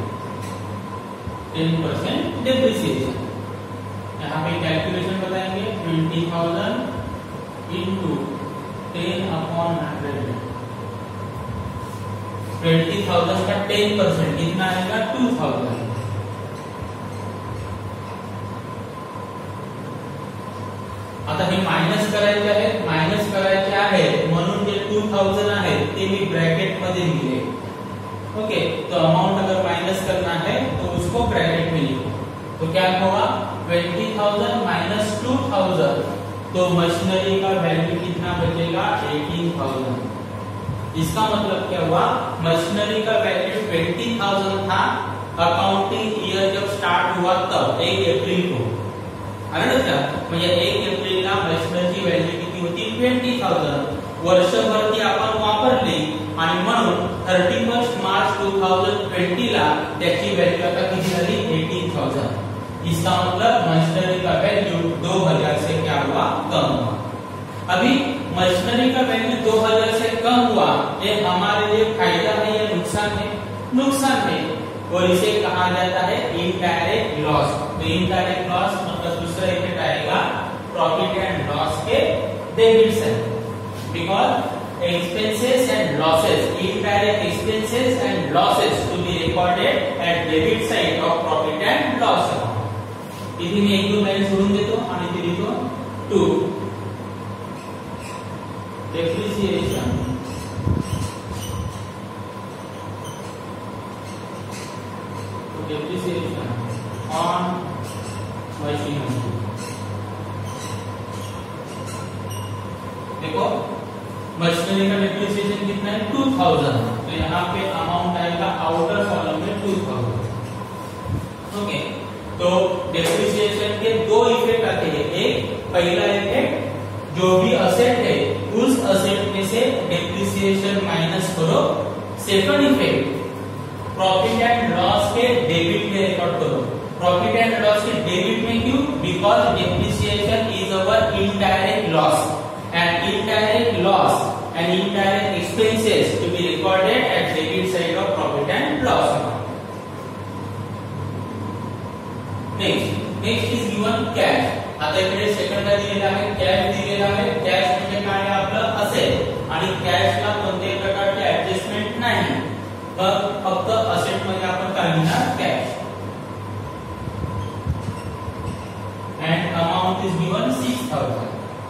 10% डेप्रिसिएशन। यहाँ पे कैलकुलेशन बताएंगे 20,000 इंटू 10/100। 20,000 का 10% कितना आएगा? 2,000। आता हे मायनस करायचे आहे, मायनस करायचे आहे म्हणून जे 2,000 आहे ते मी ब्रैकेट मध्ये लिहिले। ओके, तो अमाउंट अगर माइनस करना है तो उसको ब्रैकेट में लिखो। तो क्या होगा? 20,000 माइनस 2,000 तो मशीनरी का वैल्यू कितना बचेगा 18,000। इसका मतलब क्या हुआ, मशीनरी का वैल्यू 20,000 था अकाउंटिंग ईयर जब स्टार्ट हुआ तब 1 एप्रिल को, म्हणजे 1 एप्रिलला मशीनरीची व्हॅल्यू किती होती 20,000. वर्षभर ती आपण वापरली आणि म्हणून 31 मार्च 2020 ला त्याची व्हॅल्यू आता किती झाली 18,000. इसका मतलब मशीनरी का वैल्यू 2000 से क्या हुआ कम हुआ. अभी मशीनरी का वैल्यू 2000 से कम हुआ, ये हमारे लिए फायदा है या नुकसान है? नुकसान है, और इसे कहा जाता है इनडायरेक्ट लॉस. तो इनडायरेक्ट लॉस मतलब दूसरा इफेक्ट आएगा प्रॉफिट एंड लॉस के debit side, because expenses and losses, indirect expenses and losses to be recorded at debit side of profit and loss account. इथे मी एक दो लाइन सोडून देतो आणि इथे लिहितो 2 depreciation on machinery. देखो मशीनरी का डेप्रिसिएशन कितना है 2000, तो यहाँ पे अमाउंट आएगा आउटर कॉलम में 2000. ओके, तो डेप्रिसिएशन के दो इफेक्ट आते हैं. एक पहला इफेक्ट जो भी असेट है उस असेट में से डेप्रिसिएशन माइनस करो. Second effect profit and loss के डेबिट में रिकॉर्ड करो. प्रॉफिट एंड लॉस के डेबिट में क्यों? Because depreciation is our indirect loss and indirect loss and indirect expenses to be recorded at debit side of profit and loss account. Next is given cash. आता इकडे second ला दिलेला आहे cash दिलेला आहे. Cash म्हणजे काय आहे आपलं असेट, आणि कॅशला कोणत्याही प्रकारचे ऍडजस्टमेंट नाही, तर फक्त असेट मध्ये आपण काय लिहिणार cash. and amount is given 6,000.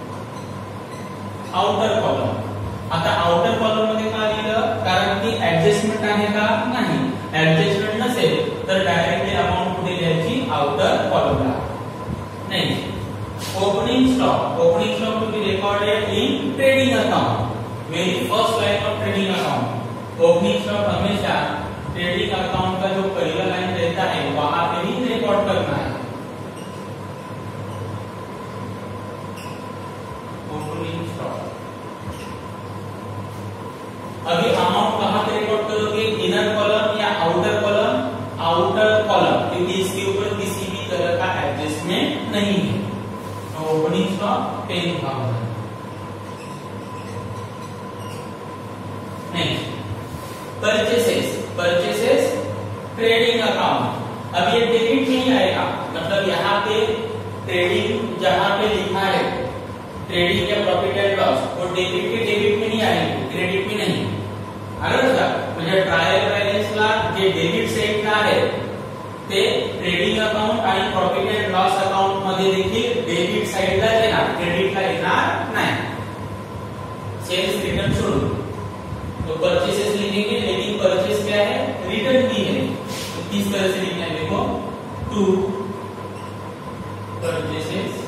Outer column, आता आउटर कॉलम मध्ये का लिहिलं? कारण की ऍडजस्टमेंट आहे का? नाही. ऍडजस्टमेंट नसेल तर डायरेक्टली अमाउंट कुठे द्यायची? आउटर कॉलमला. नाही. Opening stock, opening stock to be recorded in trading account. Very first line of trading account. Opening stock हमेशा ट्रेडिंग अकाउंट का जो पहला लाइन रहता है वहां पे ही रिकॉर्ड करना है. अभी अमाउंट कहां पे रिकॉर्ड करोगे? इनर कॉलम या आउटर कॉलम? आउटर कॉलम, क्योंकि इसके ऊपर किसी भी तरह का एडजस्टमेंट नहीं है. तो opening stock 10,000. Next purchases. Purchases trading account. अब ये डेबिट नहीं आएगा, मतलब यहाँ पे ट्रेडिंग जहां पे लिखा है ट्रेडिंग या प्रॉफिट एंड लॉस, वो डेबिट के डेबिट में नहीं आएगी, क्रेडिट में नहीं. आलं का? म्हणजे ट्रायल बॅलन्सला जे डेबिट साइडला आहे ते ट्रेडिंग अकाउंट आणि प्रॉफिट एंड लॉस अकाउंट मध्ये देखील डेबिट साइडला येणार, क्रेडिटला येणार नाही. सेल्स रिटर्न सोडून तो परचेसेस लिखेंगे, लेकिन परचेस क्या है? रिटर्न भी है. तो किस तरह से लिखना है देखो, 2 परचेसेस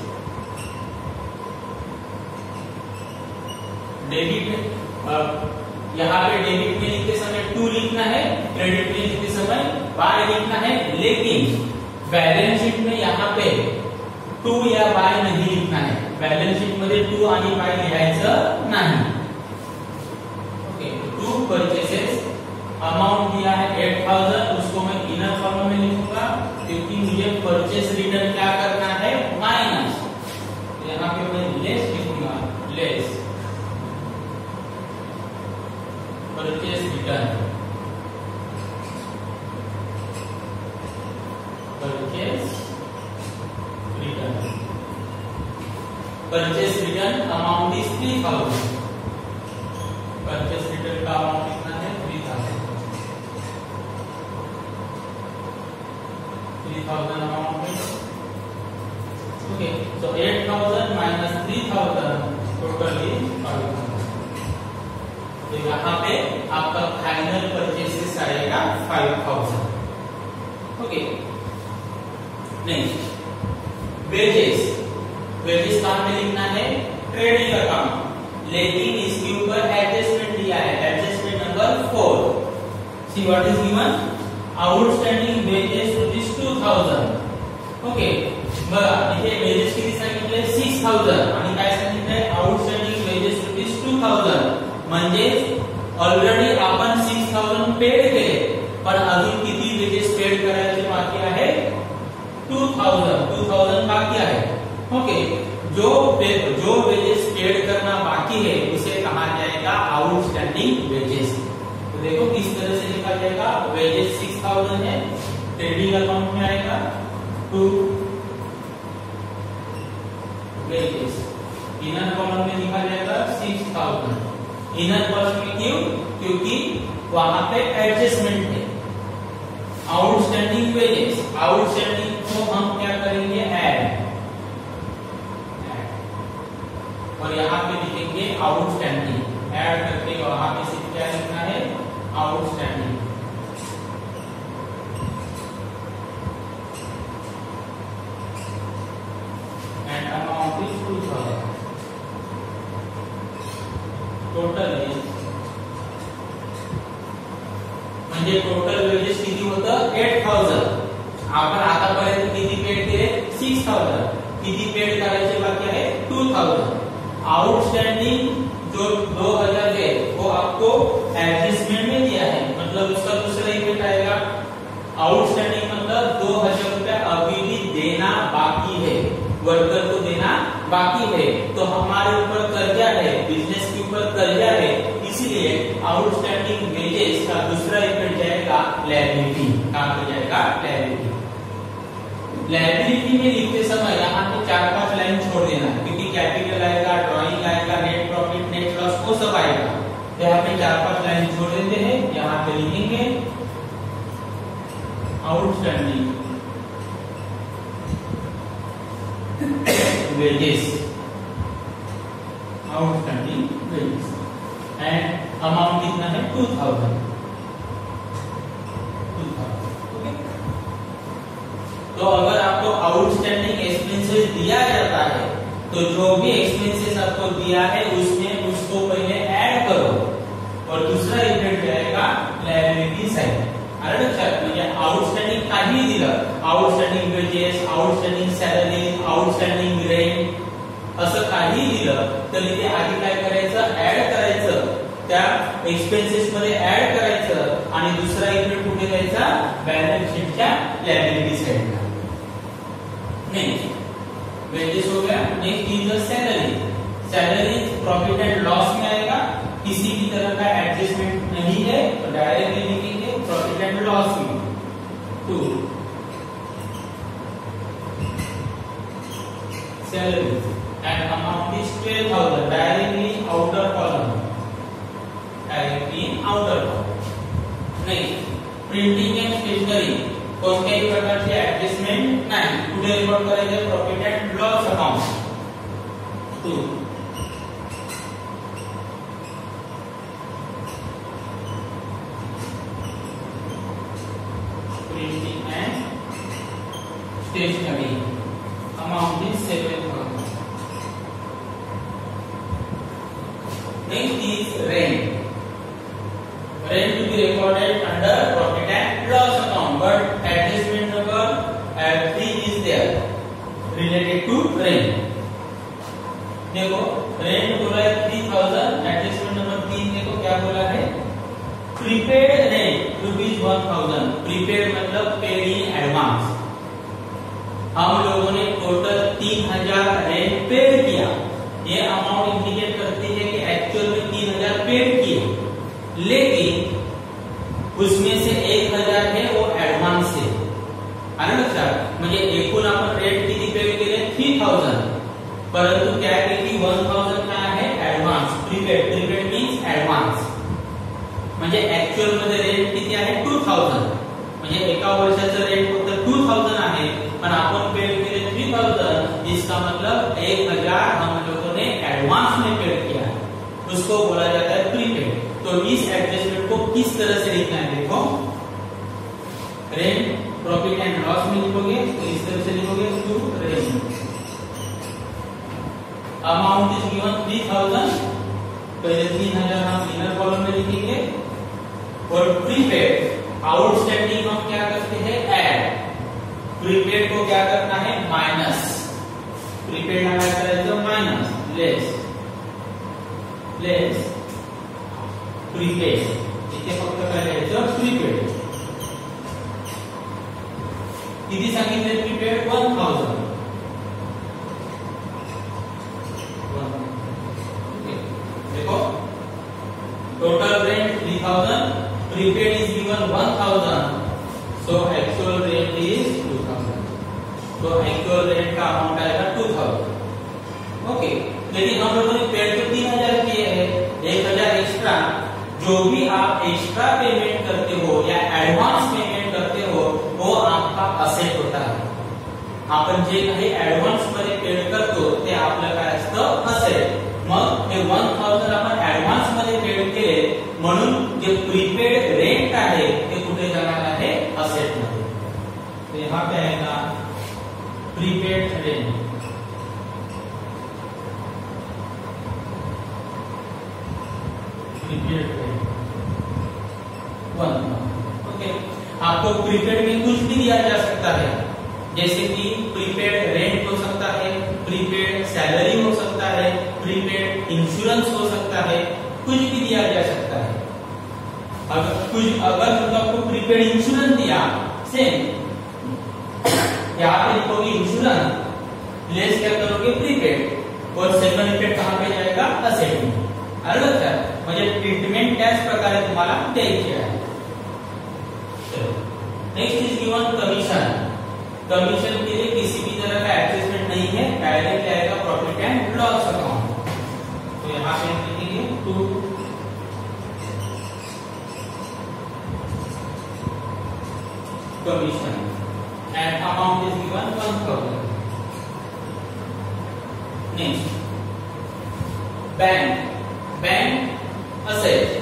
डेबिट. यहाँ पे डेबिट में लिखते समय 2 लिखना है, क्रेडिट में लिखते समय बाय लिखना है, लेकिन बैलेंस शीट में यहाँ पे 2 या बाय नहीं लिखना है. बैलेंस शीट मध्ये 2 आणि बाय लिहायचं नाही. Okay, 2 purchases. अमाउंट दिया है 8,000, उसको मैं इनर कॉलम में लिखूंगा क्योंकि मुझे परचेस रिटर्न क्या करना है? माइनस. यहाँ पे मैं लेस लिखूंगा, less purchase return. Purchase return. Purchase return amount is 3,000. Purchase return का अमाउंट कितना है? 3,000 अमाउंट है. Okay, so 8,000 minus 3,000 totally 5,000. तो यहाँ पे आपका फाइनल परचेसेस आएगा 5,000. Okay, next wages. वेजेस कहां पे लिखना है, ट्रेडिंग अकाउंट, लेकिन इसके ऊपर एडजस्टमेंट दिया है, adjustment number 4. See what is given, outstanding wages rupees 2000. Okay, बघा इथे वेजेस किती सांगितले 6000 आणि काय सांगितले आउटस्टँडिंग वेजेस रुपीज 2000. म्हणजे ऑलरेडी आपण 6000 पेड केले, पण अजून किती वेजेस पेड करायचे बाकी आहे, 2000 बाकी आहे. ओके, जो वेजेस पेड करना बाकी है उसे कहा जाएगा आउटस्टैंडिंग वेजेस. तो देखो किस तरह से लिखा जाएगा, वेजेस 6000 है, ट्रेडिंग अकाउंट में आएगा टू वेजेस, इनर कॉलम में लिखा जाएगा 6000. इनर कॉलम में क्यों, क्योंकि वहां पे एडजस्टमेंट है. आउटस्टैंडिंग वेजेस, आउटस्टैंडिंग को हम क्या करेंगे, ऐड, और यहाँ पे लिखेंगे आउटस्टैंडिंग, ऐड करके वहां पे सिर्फ क्या लिखना है, outstanding. And amount is 2000. Total म्हणजे टोटल वेजेस किती होतं 8000. आपण आतापर्यंत किती पेड केले 6000. किती पेड करायचे बाकी आहे 2000. आउटस्टैंडिंग जो 2000 है वो आपको एडजस्टमेंट में दिया है, मतलब उसका दूसरा इफेक्ट आएगा. आउटस्टैंडिंग मतलब 2000 रुपया अभी भी देना बाकी है, वर्कर को देना बाकी है. तो हमारे ऊपर कर्जा है, बिजनेस के ऊपर कर्जा है, इसलिए आउटस्टैंडिंग वेजेस का दूसरा इफेक्ट जाएगा लायबिलिटी. कहां पे जाएगा, लायबिलिटी. लायबिलिटी में लिखते समय यहाँ पे 4-5 लाइन छोड़ देना, क्योंकि कैपिटल आएगा, ड्राइंग आएगा, नेट प्रॉफिट, नेट लॉस, वो सब आएगा. तो यहाँ पे 4-5 लाइन छोड़ देते हैं. यहाँ पे लिखेंगे outstanding wages, outstanding wages, and amount कितना है 2000. तो अगर आपको आउटस्टैंडिंग एक्सपेंसेस दिया जाता है तो जो भी एक्सपेंसेस आपको दिया है उसमें उसको पहले ऐड करो, और दूसरा इफेक्ट जाएगा लायबिलिटी साइड. अरे लक्षात, म्हणजे आउटस्टँडिंग काही दिलं, outstanding wages, outstanding salary, outstanding rent, असं काही दिलं तर इथे आधी काय करायचं, ऍड करायचं, त्या एक्सपेंसेस मध्ये ऍड करायचं, आणि दुसरा इफेक्ट कुठे द्यायचा, बॅलन्स शीटच्या लायबिलिटी साइडला. नेक्स्ट वेजेस हो गया. Next is salary. Salary profit and loss में आएगा, किसी भी तरह का एडजस्टमेंट नहीं है, तो डायरेक्टली लिखेंगे प्रॉफिट एंड लॉस में. To salary and amount is 12000, directly outer column, directly outer column. Next printing and stationery, कोणत्याही प्रकारचे ऍडजस्टमेंट नाही, पुढे रिपोर्ट करायचे profit and loss account. 2 printing and stationery, amount is 7000. Next is rent. Rent to be recorded under profit and loss account, but adjustment number 3 is there related to rent. देखो rent बोला है 3000, adjustment number 3 देखो क्या बोला है, prepaid rent rupees 1000. Prepaid मतलब paid in advance. हम लोगों ने टोटल 3000 रेंट पेड किया. ये अमाउंट इंडिकेट करती है कि एक्चुअल में 3000 पेड किए, लेकिन उसमें से 1000 है वो ऍडव्हान्स आहे. आलं लक्षात, म्हणजे एकूण आपण रेट किती पेड केले 3000, परंतु त्यापैकी 1000 काय आहे advance. Prepaid, prepaid means advance. म्हणजे ऍक्च्युअल मध्ये रेट किती आहे 2000, म्हणजे एका वर्षाचं रेट फक्त 2000 आहे, पण आपण पेड केले 3000. इसका मतलब 1000 हम लोगों ने एडवांस में पेड किया है, उसको बोला जाता है प्रीपेड. तो इस एडजस्टमेंट को किस तरह से लिखना है, देखो रेंट प्रॉफिट एंड लॉस में लिखोगे तो इस तरह से लिखोगे to rent amount is given 3000, तो ये 3000 हम इनर कॉलम में लिखेंगे। और प्रीपेड आउटस्टैंडिंग हम क्या करते हैं, ऐड। प्रीपेड को क्या करना है, माइनस। प्रीपेड हमारा करायचं माइनस, लेस प्रीपेड, इथे फक्त करायचं प्रीपेड। किती सांगितले प्रीपेड, 1000। देखो total rent 3000, prepaid is given 1000, so actual rent is 2000। तो एक्चुअल रेंट का अमाउंट आएगा 2000। ओके, लेकिन हम लोगों ने पेड तो 3000 किए हैं, 1000 एक्स्ट्रा। जो भी आप एक्स्ट्रा पेमेंट करते हो या ऍडव्हान्स पेमेंट करते हो वो आपका असेट होता है। आपण जे काही ऍडव्हान्स मध्ये पेड करतो ते आपलं काय असतं, असेट। मग हे 1000 आपण ऍडव्हान्स मध्ये पेड केले म्हणून जे प्रीपेड रेंट आहे ते कुठे जाणार आहे, असेट मध्ये। तो यहाँ पे आएगा prepaid rent. Prepaid rent 1। Okay, आपको प्रीपेड में कुछ भी दिया जा सकता है, जैसे कि प्रीपेड रेंट हो सकता है, प्रीपेड सैलरी हो सकता है, प्रीपेड इंश्योरेंस हो सकता है, कुछ भी दिया जा सकता है। अगर आपको प्रीपेड इंश्योरेंस दिया, सेम यहाँ पे लिखोगे इंश्योरेंस, लेस क्या करोगे, प्रीपेड, और सेकंड इफेक्ट कहाँ पे जाएगा, असेट में। अलग है, म्हणजे ट्रीटमेंट त्याच प्रकारे तुम्हाला द्यायची आहे। Next is given commission. Commission के लिए किसी भी तरह का एडजस्टमेंट नहीं है, डायरेक्ट आएगा प्रॉफिट एंड लॉस अकाउंट। तो यहाँ पे लिखेंगे 2 commission and amount is given 1000। Next bank asset.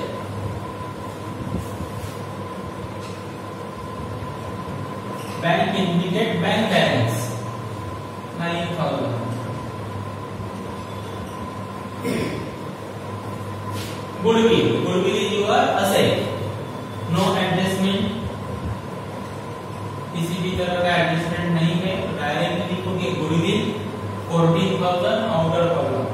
Bank indicate bank balance 9000। Goodwill is your asset, no adjustment, किसी भी तरह का एडजस्टमेंट नहीं है, तो डायरेक्टली लिखोगे goodwill 14000 outer column.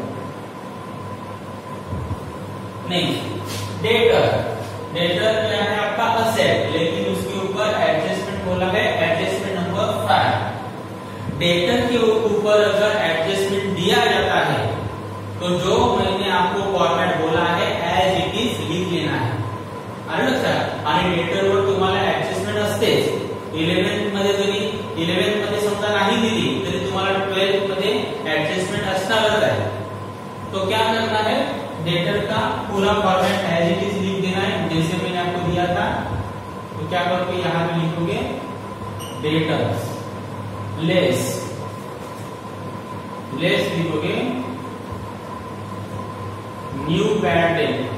Next debtor क्या है, आपका असेट, लेकिन उसके ऊपर एडजस्टमेंट बोला है, एडजस्टमेंट नंबर 5। डेटर के ऊपर अगर एडजस्टमेंट दिया जाता है तो जो मैंने आपको फॉर्मेट बोला है एज इट इज लिख लेना है। आलं लक्षात। आणि डेटरवर तुम्हाला एडजस्टमेंट असतेच। 11th मध्ये समजा नाही दिली तरी तुम्हाला 12th मध्ये एडजस्टमेंट असणारच आहे। तो क्या करना है, डेटर का पूरा फॉर्मेट एज इट इज लिख देना है, जैसे मैंने आपको दिया था। तो क्या करोगे, यहाँ पे लिखोगे डेटर्स लेस लिखोगे न्यू बैड डेट,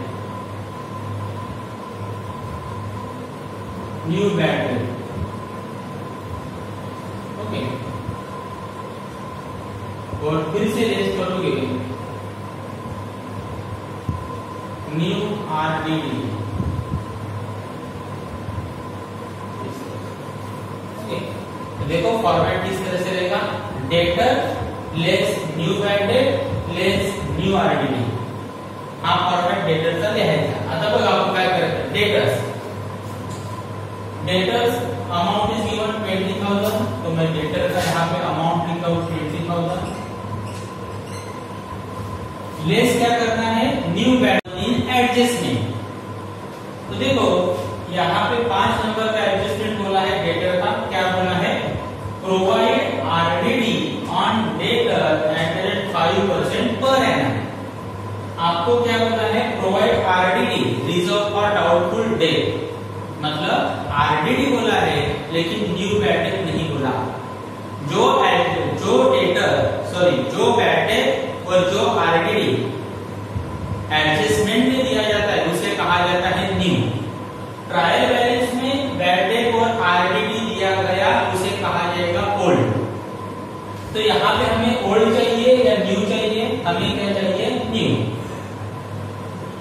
ओके। और फिर से लेस करोगे न्यू आरडीडी, देखो फॉर्मेट किस तरह से रहेगा, debtor less new bad debt less new RDD. हा फॉर्मेट डेटरचा लिहायचा। आता बघा आपण काय करायचं, डेटर्स अमाउंट इज गिवन 20000, तो मैं डेटर का यहाँ पे अमाउंट लिखा हूँ 20000। लेस क्या करना है, न्यू बैड इन एडजस्टमेंट। तो देखो यहाँ पे 5 नंबर का एडजस्टमेंट बोला है डेटर का, क्या बोला है, provide RDD on debtor at 5% per annum. आपको क्या बोला है, provide RDD reserve for doubtful debt, मतलब आरडीडी बोला है लेकिन न्यू बैड डेट नहीं बोला। जो बैड डेट और जो आरडीडी एडजस्टमेंट में दिया जाता है उसे कहा जाता है न्यू। ट्रायल बैलेंस में बैड डेट और आरडीडी दिया गया उसे कहा जाएगा ओल्ड। तो यहाँ पे हमें ओल्ड चाहिए या न्यू चाहिए, हमें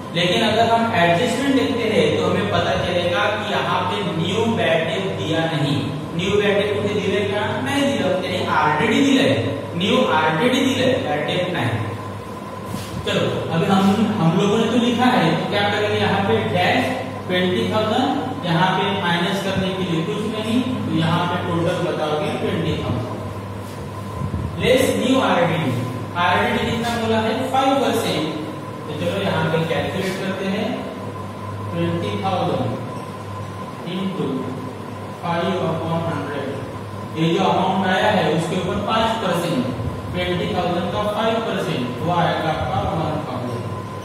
लेकिन अगर हम एडजस्टमेंट लिखते हैं तो हमें पता चलेगा कि यहाँ पे न्यू बैड डेट दिया नहीं। न्यू बैड डेट कुठे दिले का नाही दिलं, त्याने ऑलरेडी दिलंय, न्यू ऑलरेडी दिलंय, बैड डेट नहीं। चलो अभी हम लोगों ने तो लिखा है, तो क्या करेंगे यहाँ पे डैश 20,000, यहाँ पे माइनस करने के लिए कुछ नहीं, तो यहाँ पे टोटल बताओगे 20,000 लेस न्यू आरडीडी। आरडीडी कितना बोला है 5%, तो चलो यहाँ पे कैलकुलेट करते हैं 20,000 इंटू 5/100। ये जो अमाउंट आया है उसके ऊपर 5%, 20,000 का 5% वो आएगा आपका 1,000।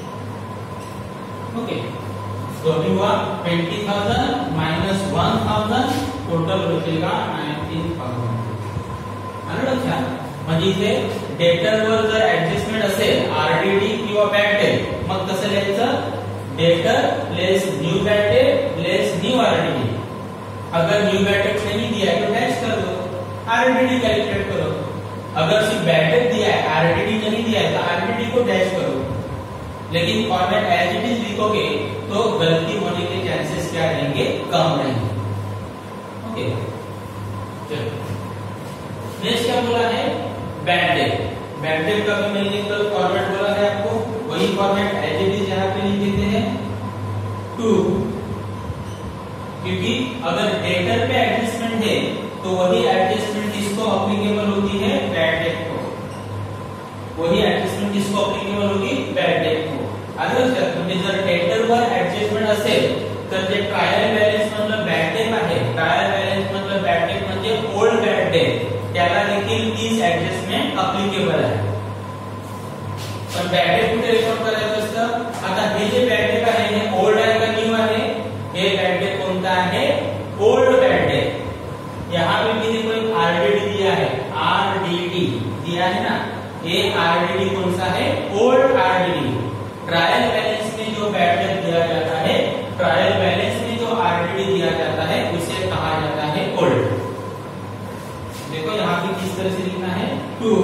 ओके, तो अभी हुआ 20,000 माइनस 1,000, टोटल बचेगा 19,000। आलं लक्षात? म्हणजे इथे डेटरवर जर ऍडजस्टमेंट असेल आरडीडी किंवा बॅड डेट, मग कसं लिहायचं? Debtor less new bad debt less new RDD. अगर न्यू बैड डेट नहीं दिया है तो डैश कर दो, आरडीडी कैलकुलेट करो। अगर सिर्फ बैड डेट दिया है आरडीडी नहीं दिया है तो आरडीडी को डैश करो। लेकिन फॉर्मेट एज इट इज लिखोगे तो गलती होने के चांसेस क्या रहेंगे? कम रहेंगे। ओके, चलो नेक्स्ट क्या बोला है? Bad debt. बैड डेट का भी मैंने कल फॉर्मेट बोला है आपको, वही फॉर्मेट एज इट इज यहाँ पे लिख देते हैं 2, क्योंकि अगर डेटर पे एडजस्टमेंट है तो वही एडजस्टमेंट किसको अप्लीकेबल होती है? बैड डेट को। वही एडजस्टमेंट किसको अप्लीकेबल होगी? बैड डेट को। म्हणजे जर डेटरवर एडजस्टमेंट असेल तर जे ट्रायल बॅलन्स मधलं बॅड डेट आहे, ट्रायल बॅलन्स मधलं बॅड डेट म्हणजे ओल्ड बॅड डेट, त्याला देखील तीच एडजस्टमेंट अप्लीकेबल आहे। पण बॅड डेट कुठे रेकॉर्ड करायचं असतं? आता हे जे बॅड डेट आहे हे ओल्ड आहे का न्यू आहे? हे बॅड डेट कोणता आहे? Old bad debt. यहाँ पे भी देखो एक आरडीडी दिया है, आरडीडी दिया है ना, ये आरडीडी कौन सा है? Old RDD. ट्रायल बैलेंस में जो बैड डेट दिया जाता है, ट्रायल बैलेंस में जो आरडीडी दिया जाता है उसे कहा जाता है ओल्ड। देखो यहाँ पे किस तरह से लिखना है? To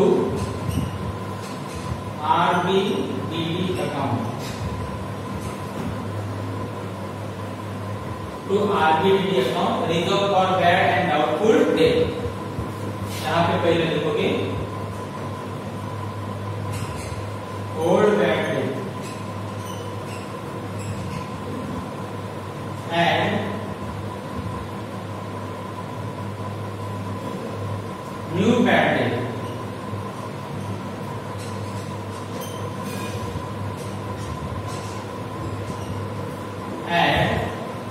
RBDD account, to RBDD account reserve for bad and doubtful debt. यहाँ पे पहले लिखोगे old bad debt and new bad debt and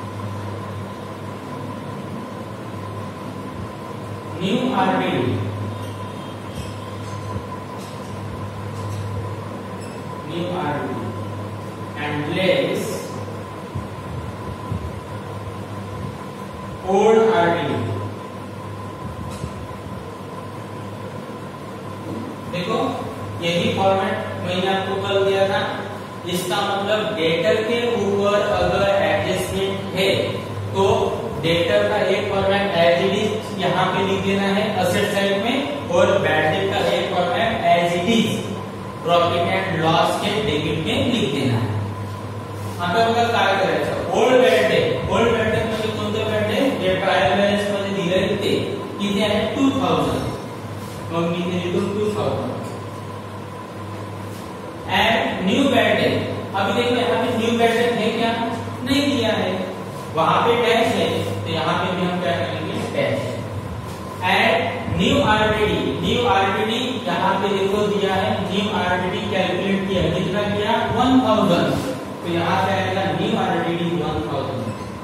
new RDD, new RDD and less old RDD. देखो यही फॉर्मेट मैंने आपको कल दिया था। इसका मतलब डेटर के ऊपर अगर एडजस्टमेंट है तो डेटर का एक फॉर्मेट एज इट इज यहाँ पे लिख देना है असेट साइड में, और बैड डेट का एक format as it is profit and loss के डेबिट में लिख देना है। आता बघा काय करायचं? Old bad debt, old bad debt म्हणजे कोणतं बॅड डेट? जे ट्रायल बॅलन्स मध्ये दिले ते किती आहे? 2000, मग मी इथे लिखो 2000 एंड न्यू बैड डेट। अभी देखो यहाँ पे न्यू बैड डेट है क्या? नहीं दिया है, वहां पे डैश है, तो यहाँ पे भी हम क्या करेंगे? Dash. And new RDD, new RDD यहाँ पे देखो दिया है, न्यू आरडीडी कैलकुलेट किया, कितना किया? 1000, तो यहाँ पे आएगा new RDD 1000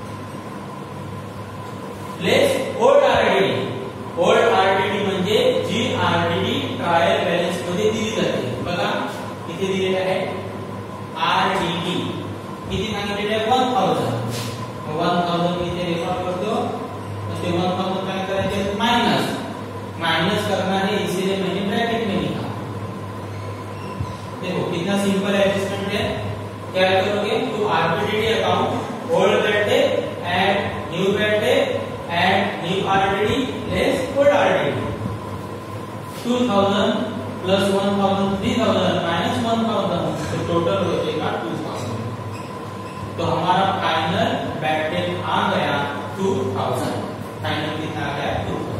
less old RDD. Old RDD म्हणजे जी आरडीडी ट्रायल बॅलन्स मध्ये दिली जाते। बघा इथे दिलेलं आहे आरडीडी किती सांगितलेलं आहे? 1000। 1000 इथे रेकॉर्ड करतो, तो 1000 काय करायचे? माइनस, माइनस करना है, इसीलिए मैंने ब्रैकेट में लिखा। देखो कितना सिंपल एडजस्टमेंट है। क्या करोगे? तो RBDD account old bad debt and new bad debt and new RDD less old RDD. 2000 plus 1000 3000 minus 1000, तो टोटल हो जाएगा 2000। तो हमारा फाइनल बैड डेट आ गया 2000। फाइनल कितना आ गया 2000।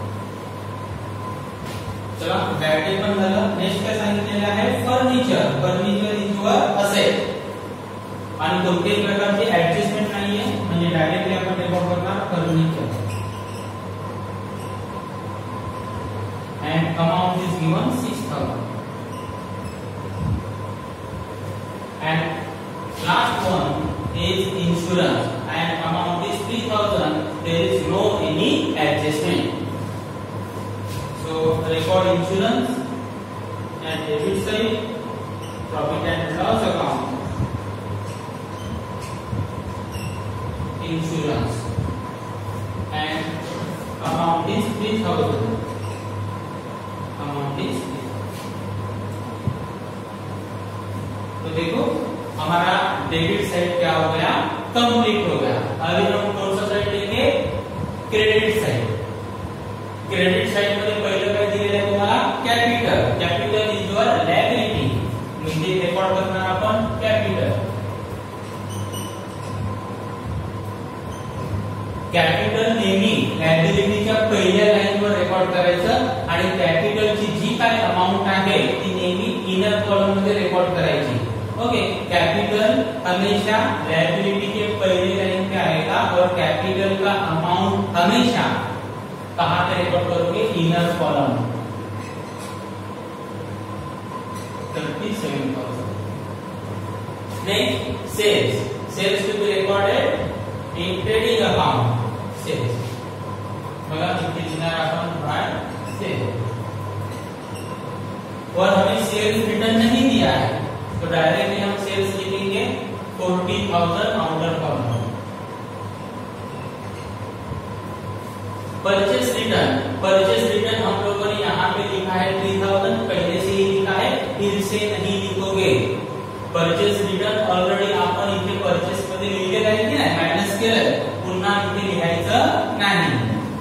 चला बैड डेट पण झालं। नेक्स्ट काय सांगितलेलं आहे furniture. Furniture is your asset आणि कोणत्याही प्रकारची ऍडजस्टमेंट नाहीये, म्हणजे डायरेक्टली आपण रेकॉर्ड करणार furniture and amount is given 6000 and last one is insurance and amount is 3000. There is no any adjustment, so record insurance and debit side profit and loss account insurance and amount is 3000. तो देखो हमारा debit side क्या हो गया complete हो गया। अभी हम कौन सा साइड लेंगे क्रेडिट साइड। क्रेडिट साइड मध्ये पहिलं काय दिलेलं आहे तुम्हाला capital. Capital is your liability, म्हणजे रेकॉर्ड करणार आपण कॅपिटल। कॅपिटल नेहमी लायबिलिटीच्या पहिल्या लाईनवर रेकॉर्ड करायचं आणि कॅपिटलची जी काय अमाउंट आहे ती नेहमी इनर कॉलम मध्ये रेकॉर्ड करायची। ओके, कैपिटल हमेशा लायबिलिटी के पहले लाइन पे आएगा और कैपिटल का अमाउंट हमेशा कहां पे रिकॉर्ड करोगे inner column 37,000। Next sales. Sales to be recorded in trading account sales. बघा इथे लिहिणार आपण बाय सेल्स और हमें सेल्स रिटर्न नहीं दिया है तो डायरेक्टली हम सेल्स लिखेंगे 40,000 outer column. Purchase return. Purchase return हम लोगों ने यहाँ पे लिखा है 3000, पहले से ही लिखा है, फिर से नहीं लिखोगे। परचेस रिटर्न ऑलरेडी आपण इथे परचेस मध्ये लिहिलेलं आहे की नाही, मायनस केलंय, पुन्हा इथे लिहायचं नाही।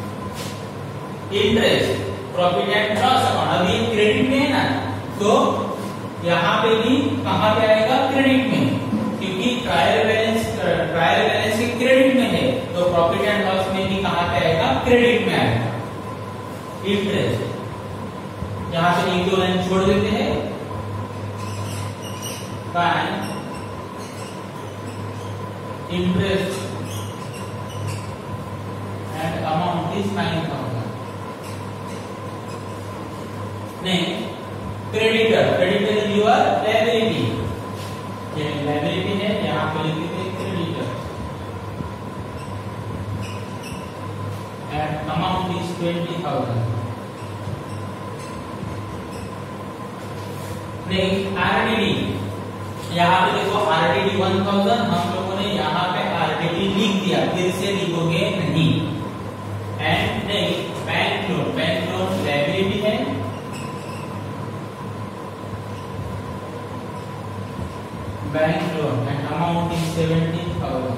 Interest profit and loss account, अभी क्रेडिट में है ना, तो यहाँ पे भी कहां पे आएगा क्रेडिट में, क्योंकि ट्रायल बैलेंस के क्रेडिट में है तो प्रॉफिट एंड लॉस में भी कहां पे आएगा क्रेडिट में आएगा। इंटरेस्ट यहां से एक दो लाइन छोड़ देते हैं। Interest and amount is 9,000। Next creditor. Creditor is your liability, ये लायबिलिटी है, यहाँ पे लिखते हैं creditor and amount is 20,000। Next RDD. यहाँ पे देखो आरडीडी 1000, हम लोगों ने यहाँ पे आरडीडी लिख दिया, फिर से लिखोगे नहीं। And next bank loan. Bank loan liability है, bank loan and amount is 70,000।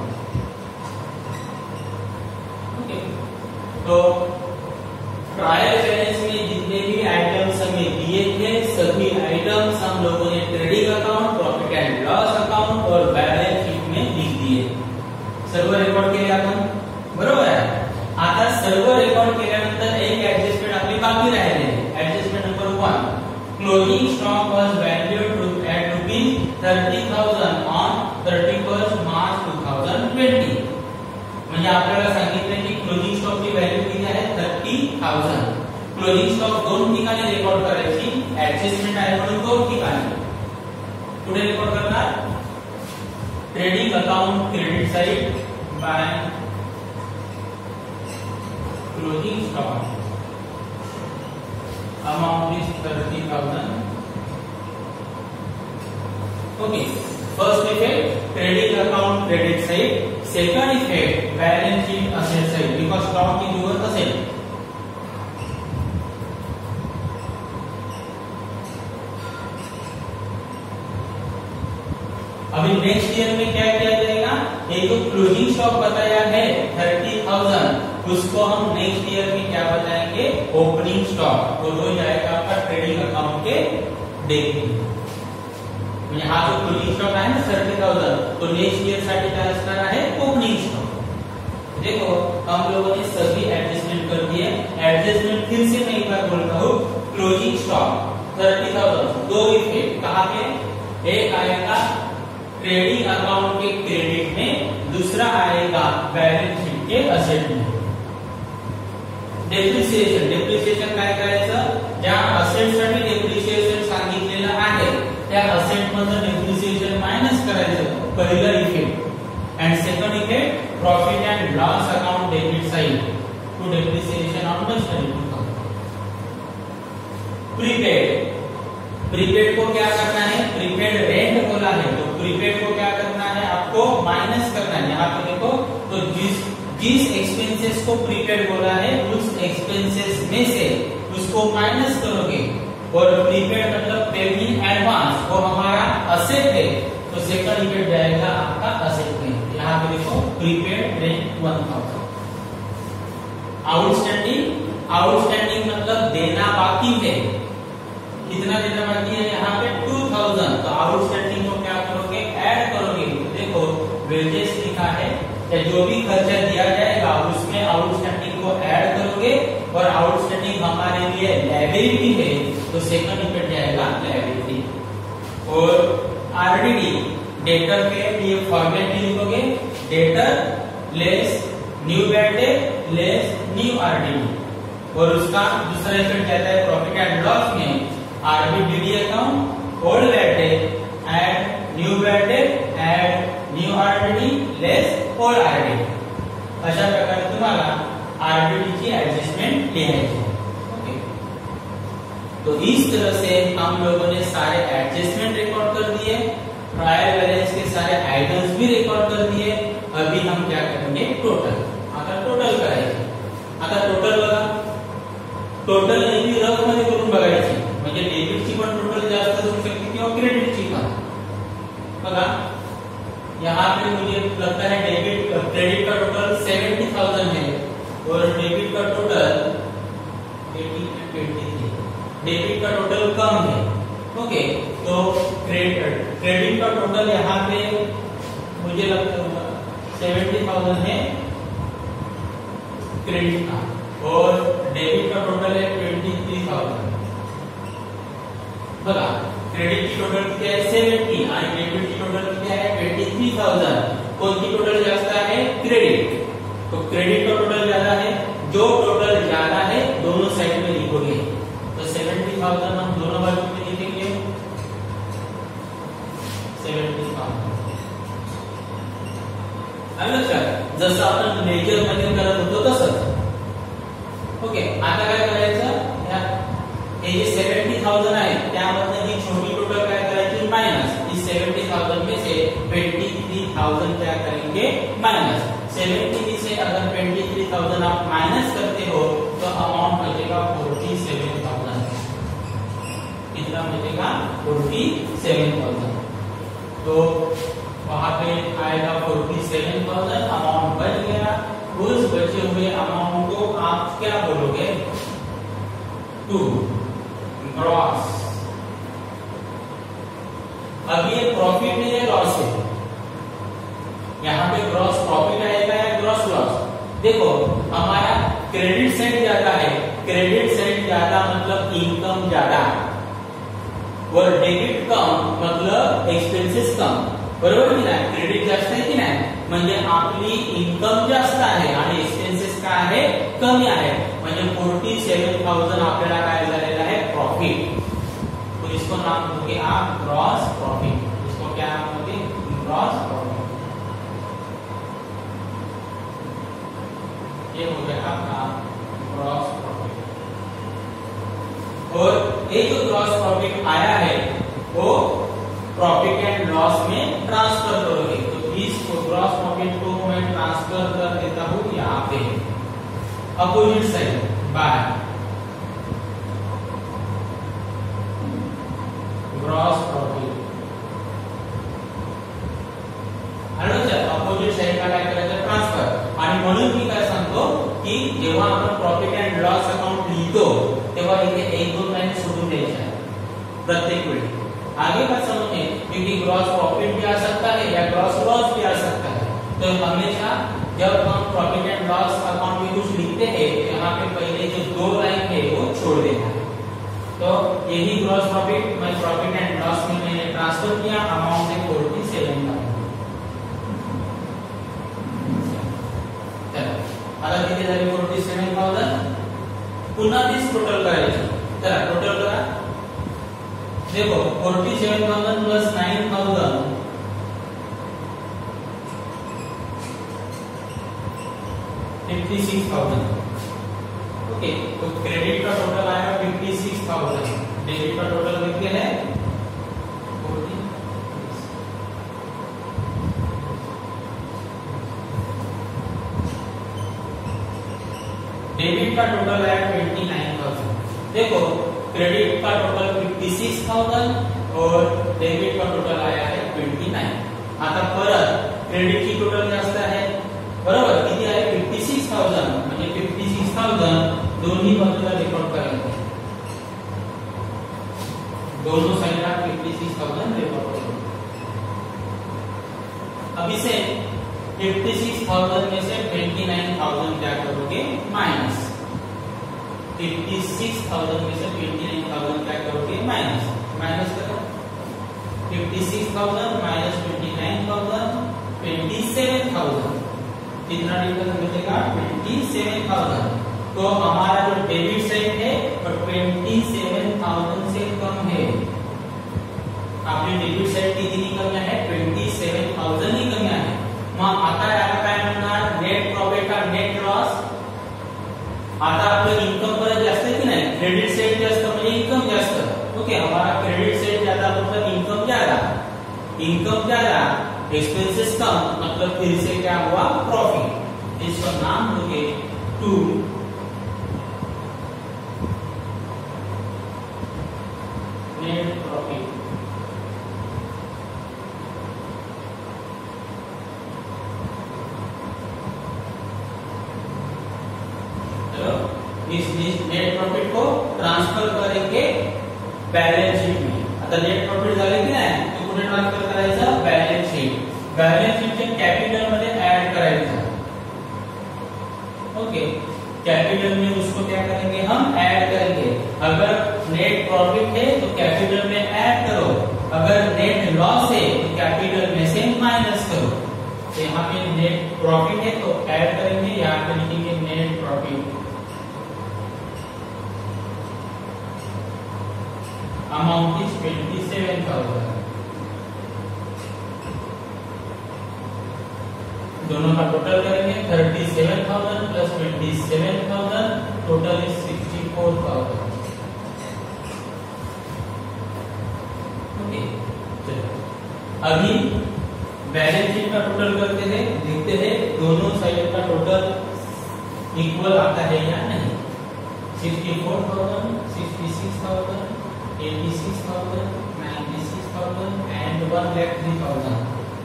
Okay, तो ट्रायल बैलेंस में जितने भी आइटम्स हमें दिए थे सभी आइटम्स हम लोगों ने trading account, profit and loss account और बैलेंस शीट में लिख दिए। सर्व रेकॉर्ड केले आपण, बरोबर आहे। आता सर्व रेकॉर्ड केल्यानंतर एक ऍडजस्टमेंट आपली बाकी राहिली। Adjustment number 1, closing stock was valued at rupees 30,000 on 31st March 2020। म्हणजे आपल्याला सांगितलं की क्लोजिंग स्टॉक ची व्हॅल्यू किती आहे 30,000। क्लोजिंग स्टॉक दोन ठिकाणी रेकॉर्ड करायची, ऍडजस्टमेंट आहे म्हणून दोन ठिकाणी। कुठे रेकॉर्ड करणार trading account credit side by closing stock amount is 30,000। Okay, first effect trading account credit side, second effect balance sheet asset side, because stock is your asset. अभी नेक्स्ट ईयर में क्या किया जाएगा, एक तो क्लोजिंग स्टॉक बताया है 30,000, उसको हम नेक्स्ट ईयर में क्या बताएंगे ओपनिंग स्टॉक, तो हो जाएगा आपका ट्रेडिंग अकाउंट के डेबिट। म्हणजे हा जो क्लोजिंग स्टॉक आहे ना 30,000 तो नेक्स्ट ईयर साठी काय असणार आहे ओपनिंग स्टॉक। देखो हम लोगों ने सभी एडजस्टमेंट कर दिए। एडजस्टमेंट फिर से मैं एक बार बोलता हूँ, क्लोजिंग स्टॉक 30,000 दो इफेक्ट कहाँ पे, एक आएगा ट्रेडिंग अकाउंट के क्रेडिट में, दूसरा आएगा बैलेंस शीट के असेट में। डेप्रिसिएशन काय करायचं, ज्या असेट साठी डेप्रिसिएशन सांगितलेलं आहे त्या असेट मधून डेप्रिसिएशन मायनस करायचं, पहिला effect. And second effect, profit and loss account debit side to depreciation on machinery। Prepaid को क्या करना है, प्रीपेड रेंट बोला है तो प्रीपेड को क्या करना है आपको माइनस करना है। यहाँ पे देखो तो जिस एक्सपेंसेस को प्रीपेड बोला है उस एक्सपेंसेस में से उसको माइनस करोगे, और प्रीपेड मतलब पेड इन एडवांस वो हमारा असेट है तो सेकंड इफेक्ट जाएगा आपका असेट में। यहाँ पे देखो प्रीपेड रेंट 1000। आउटस्टैंडिंग मतलब देना बाकी है, कितना देना बाकी है यहाँ पे 2000, तो आउटस्टैंडिंग को क्या करोगे ऐड करोगे। तो देखो वेजेस लिखा है या जो भी खर्चा दिया जाएगा उसमें आउटस्टैंडिंग को ऐड करोगे, और आउटस्टैंडिंग हमारे लिए लायबिलिटी है तो सेकंड इफेक्ट जाएगा लायबिलिटी। और आरडीडी डेटर के लिए फॉर्मेट लिखोगे, debtor less new bad debt less new RDD, और उसका दूसरा इफेक्ट जाता है प्रॉफिट एंड लॉस में RBDD account old bad debt add new bad debt add new RDD less old RDD. अशा प्रकारे तुम्हाला आरडीडी की एडजस्टमेंट लिहायची। ओके, तो इस तरह से हम लोगों ने सारे एडजस्टमेंट रिकॉर्ड कर दिए, ट्रायल बैलेंस के सारे आइटम्स भी रिकॉर्ड कर दिए। अभी हम क्या करेंगे टोटल। आता टोटल करायचे। आता टोटल बघा, टोटल नेहमी रफ मध्ये करून बघायची, म्हणजे डेबिटची पण टोटल जास्त असू शकते किंवा क्रेडिटची पण। बघा यहाँ पे मुझे लगता है क्रेडिट का टोटल 70,000 है और डेबिट का टोटल 23। डेबिट का टोटल कम है। ओके, तो क्रेडिट का टोटल यहाँ पे मुझे लगता है 70,000 है क्रेडिट का, और डेबिट का टोटल है 23,000। बघा क्रेडिट की टोटल किती आहे 70 आणि डेबिट की टोटल किती आहे 23,000। कोणती टोटल जास्त आहे क्रेडिट, तो क्रेडिट का टोटल ज्यादा है, जो टोटल ज्यादा है दोनों साइड में लिखोगे। तो 70,000 हम दोनों बाजू में लिखेंगे 70,000। लक्षात जसं आपण मेजर मध्ये करत होतो तसंच। ओके, आता काय करायचं, हे जे 70,000 आहे त्यामधनं ही छोटी टोटल काय करायची माइनस, इस 70,000 में से 23,000 क्या करेंगे माइनस। 70 में से अगर 23,000 आप माइनस करते हो तो अमाउंट बचेगा 47,000। कितना बचेगा 47,000। तो वहां पे आएगा 47,000, अमाउंट बच गया। उस बचे हुए अमाउंट को आप क्या बोलोगे टू ग्रॉस। अब ये प्रॉफिट है या लॉस है, यहाँ पे ग्रॉस प्रॉफिट आएगा या ग्रॉस लॉस। देखो हमारा क्रेडिट साइड ज्यादा है, क्रेडिट साइड ज्यादा मतलब इनकम ज्यादा, और डेबिट कम मतलब एक्सपेन्सेस कम, बरोबर की नाही। क्रेडिट जास्त आहे की नाही, म्हणजे आपली इनकम जास्त आहे आणि एक्सपेन्सेस काय आहे कमी आहे, म्हणजे 47,000 आपल्याला काय झालेला आहे प्रॉफिट। तो इसको नाम दोगे आप ग्रॉस प्रॉफिट। इसको क्या नाम दोगे ग्रॉस प्रॉफिट। ये हो गया आपका ग्रॉस प्रॉफिट। और ये जो ग्रॉस प्रॉफिट आया है वो प्रॉफिट एंड लॉस में ट्रांसफर करोगे। तो इस ग्रॉस प्रॉफिट को मैं ट्रांसफर कर देता हूं यहाँ पे opposite side by gross profit. Opposite side का काय करायचं ट्रान्सफर। आणि म्हणून मी काय सांगतो की जेव्हा आपण प्रॉफिट अँड लॉस अकाउंट लिहितो तेव्हा इथे 1-2 लाईन सोडून द्यायच्या प्रत्येक वेळी। आगे का समझे क्योंकि ग्रॉस प्रॉफिट भी आ सकता है या ग्रॉस लॉस भी आ सकता है। तो हमेशा जब हम प्रॉफिट एंड लॉस अकाउंट में कुछ लिखते हैं तो यहाँ पे पहले जो दो लाइन है वो छोड़ देना है। तो यही ग्रॉस प्रॉफिट मैं प्रॉफिट एंड लॉस में मैंने ट्रांसफर किया, अमाउंट है 47,000। आता किती झाले 47,000। पुन्हा तीच टोटल करायची। चला टोटल करा। देखो 47,000 प्लस 9,000 56,000। ओके, तो क्रेडिट का टोटल आया 56,000, डेबिट का टोटल कितने है 40। डेबिट का टोटल आया 29,000। देखो क्रेडिट का टोटल 56,000 और डेबिट का टोटल आया है 29। आता परत क्रेडिट की टोटल जास्त आहे बरोबर, किती आहे 56,000 म्हणजे 56,000 दोन्ही बाजूला रेकॉर्ड करायचं, दोनों साइड 56,000 रेकॉर्ड करो। अब इसे 56,000 में से 29,000 क्या करोगे माइनस, 56,000 में से 29,000 क्या करोगे माइनस, माइनस करो 56,000 माइनस 29,000 27,000, कितना डिफरेंस बचेगा 27,000। तो हमारा जो डेबिट साइड है वो 27,000 से कम है। आपली डेबिट साइड किती कमी आहे 27,000 ही कमी आहे। मग आता याला काय म्हणणार नेट प्रॉफिट का नेट लॉस। आता आपलं इनकम परत जास्त है कि नहीं, क्रेडिट साइड जास्त म्हणजे इनकम जास्त। ओके, हमारा क्रेडिट साइड ज्यादा मतलब इनकम ज्यादा, इनकम ज्यादा एक्सपेंसेस कम, मतलब फिर से क्या हुआ प्रॉफिट। इसका नाम दोगे टू नेट प्रॉफिट। चलो इस नेट प्रॉफिट को ट्रांसफर करेंगे बैलेंस शीट में। आता नेट प्रॉफिट झाले की नाही, तो कुठे ट्रांसफर करायचं बैलेंस शीट। बैलेंस शीटच्या कैपिटल मध्ये ऐड करायचं। ओके, कैपिटल में उसको क्या करेंगे हम ऐड करेंगे। अगर नेट प्रॉफिट है तो कैपिटल में ऐड करो, अगर नेट लॉस है तो कैपिटल में से माइनस करो। तो यहाँ पे नेट प्रॉफिट है तो ऐड करेंगे, यहाँ पे लिखेंगे नेट प्रॉफिट। Amount is 27,000। दोनों का टोटल करेंगे 37,000 प्लस 27,000, टोटल इज 64,000। ओके, चलो अभी बैलेंस शीट का टोटल करते हैं, देखते हैं दोनों साइड का टोटल इक्वल आता है या नहीं। 64,000, 66,000, 86,000, 96,000 and 1,03,000।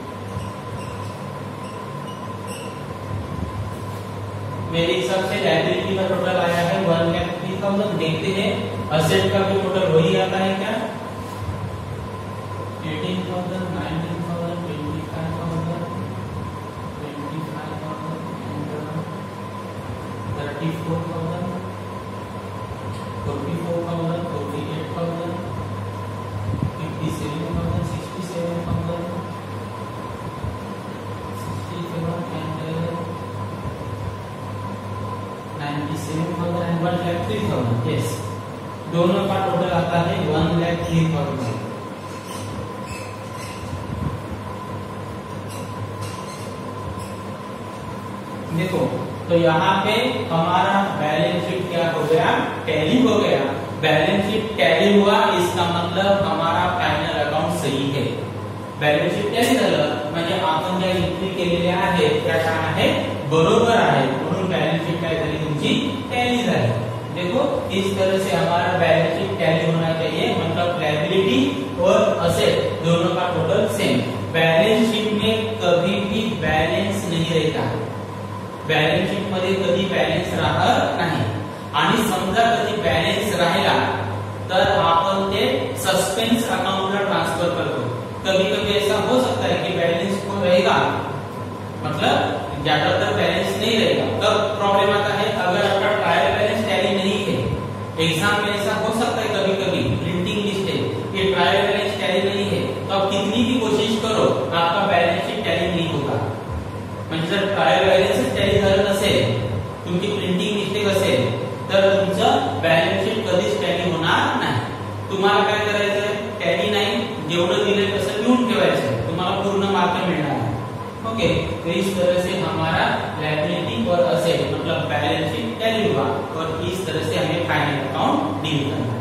मेरे हिसाब से लायबिलिटी का टोटल आया है 1,03,000। देखते हैं असेट का भी टोटल वही आता है क्या 18,000, 19,000, 25,000, 25,000 and 34,000, 44,000, 48,000, 57,000, 67,000, 67 and 97,000 and 1,03,000। यस, दोनों का टोटल आता है 1,03,000। देखो तो यहाँ पे हमारा बैलेंस शीट क्या हो गया टैली हो गया। बैलेंस शीट टैली हुआ इसका मतलब हमारा फायनल अकाउंट सही है। बैलेंस शीट टॅली झालं म्हणजे आपण ज्या एंट्री केलेल्या आहेत त्या काय आहे बरोबर आहे, म्हणून बैलेंस शीट काय झाली तुमची टॅली झाली। देखो इस तरह से हमारा बैलेंस शीट टैली होना चाहिए, मतलब लायबिलिटी और असेट दोनों का टोटल सेम। बैलेंस शीट में कभी भी बैलेंस नहीं रहता, बैलेंस शीट मध्ये कधी बैलेंस राहत नाही। आणि समजा कधी बैलेंस राहिला तर आपण ते सस्पेन्स अकाउंटला ट्रान्सफर करतो। कभी कभी ऐसा हो सकता है कि बैलेंस को रहेगा, मतलब ज्यादातर बैलेंस नहीं रहेगा। कब प्रॉब्लम आता है, अगर आपका ट्रायल बैलेंस टैली नहीं है। एग्जाम में ऐसा हो सकता है कभी कभी प्रिंटिंग मिस्टेक, ये ट्रायल बैलेंस टैली नहीं है, तो आप कितनी भी कोशिश करो आपका बैलेंस शीट टॅली नाही होगा। म्हणजे जर ट्रायल बॅलन्स टॅली झालं नसेल, तुमची प्रिंटिंग मिस्टेक असेल, तर तुमचं बॅलन्स शीट कधीच टॅली होणार नाही। तुम्हाला काय करायचंय, टॅली नाही जेवढं दिलंय तसं लिहून ठेवायचं, तुम्हाला पूर्ण मार्क मिळणार आहे। ओके, तो इस तरह से हमारा लायबिलिटी और असेट मतलब बैलेंस शीट टैली हुआ और इस तरह से हमें फाइनल अकाउंट डील करना है।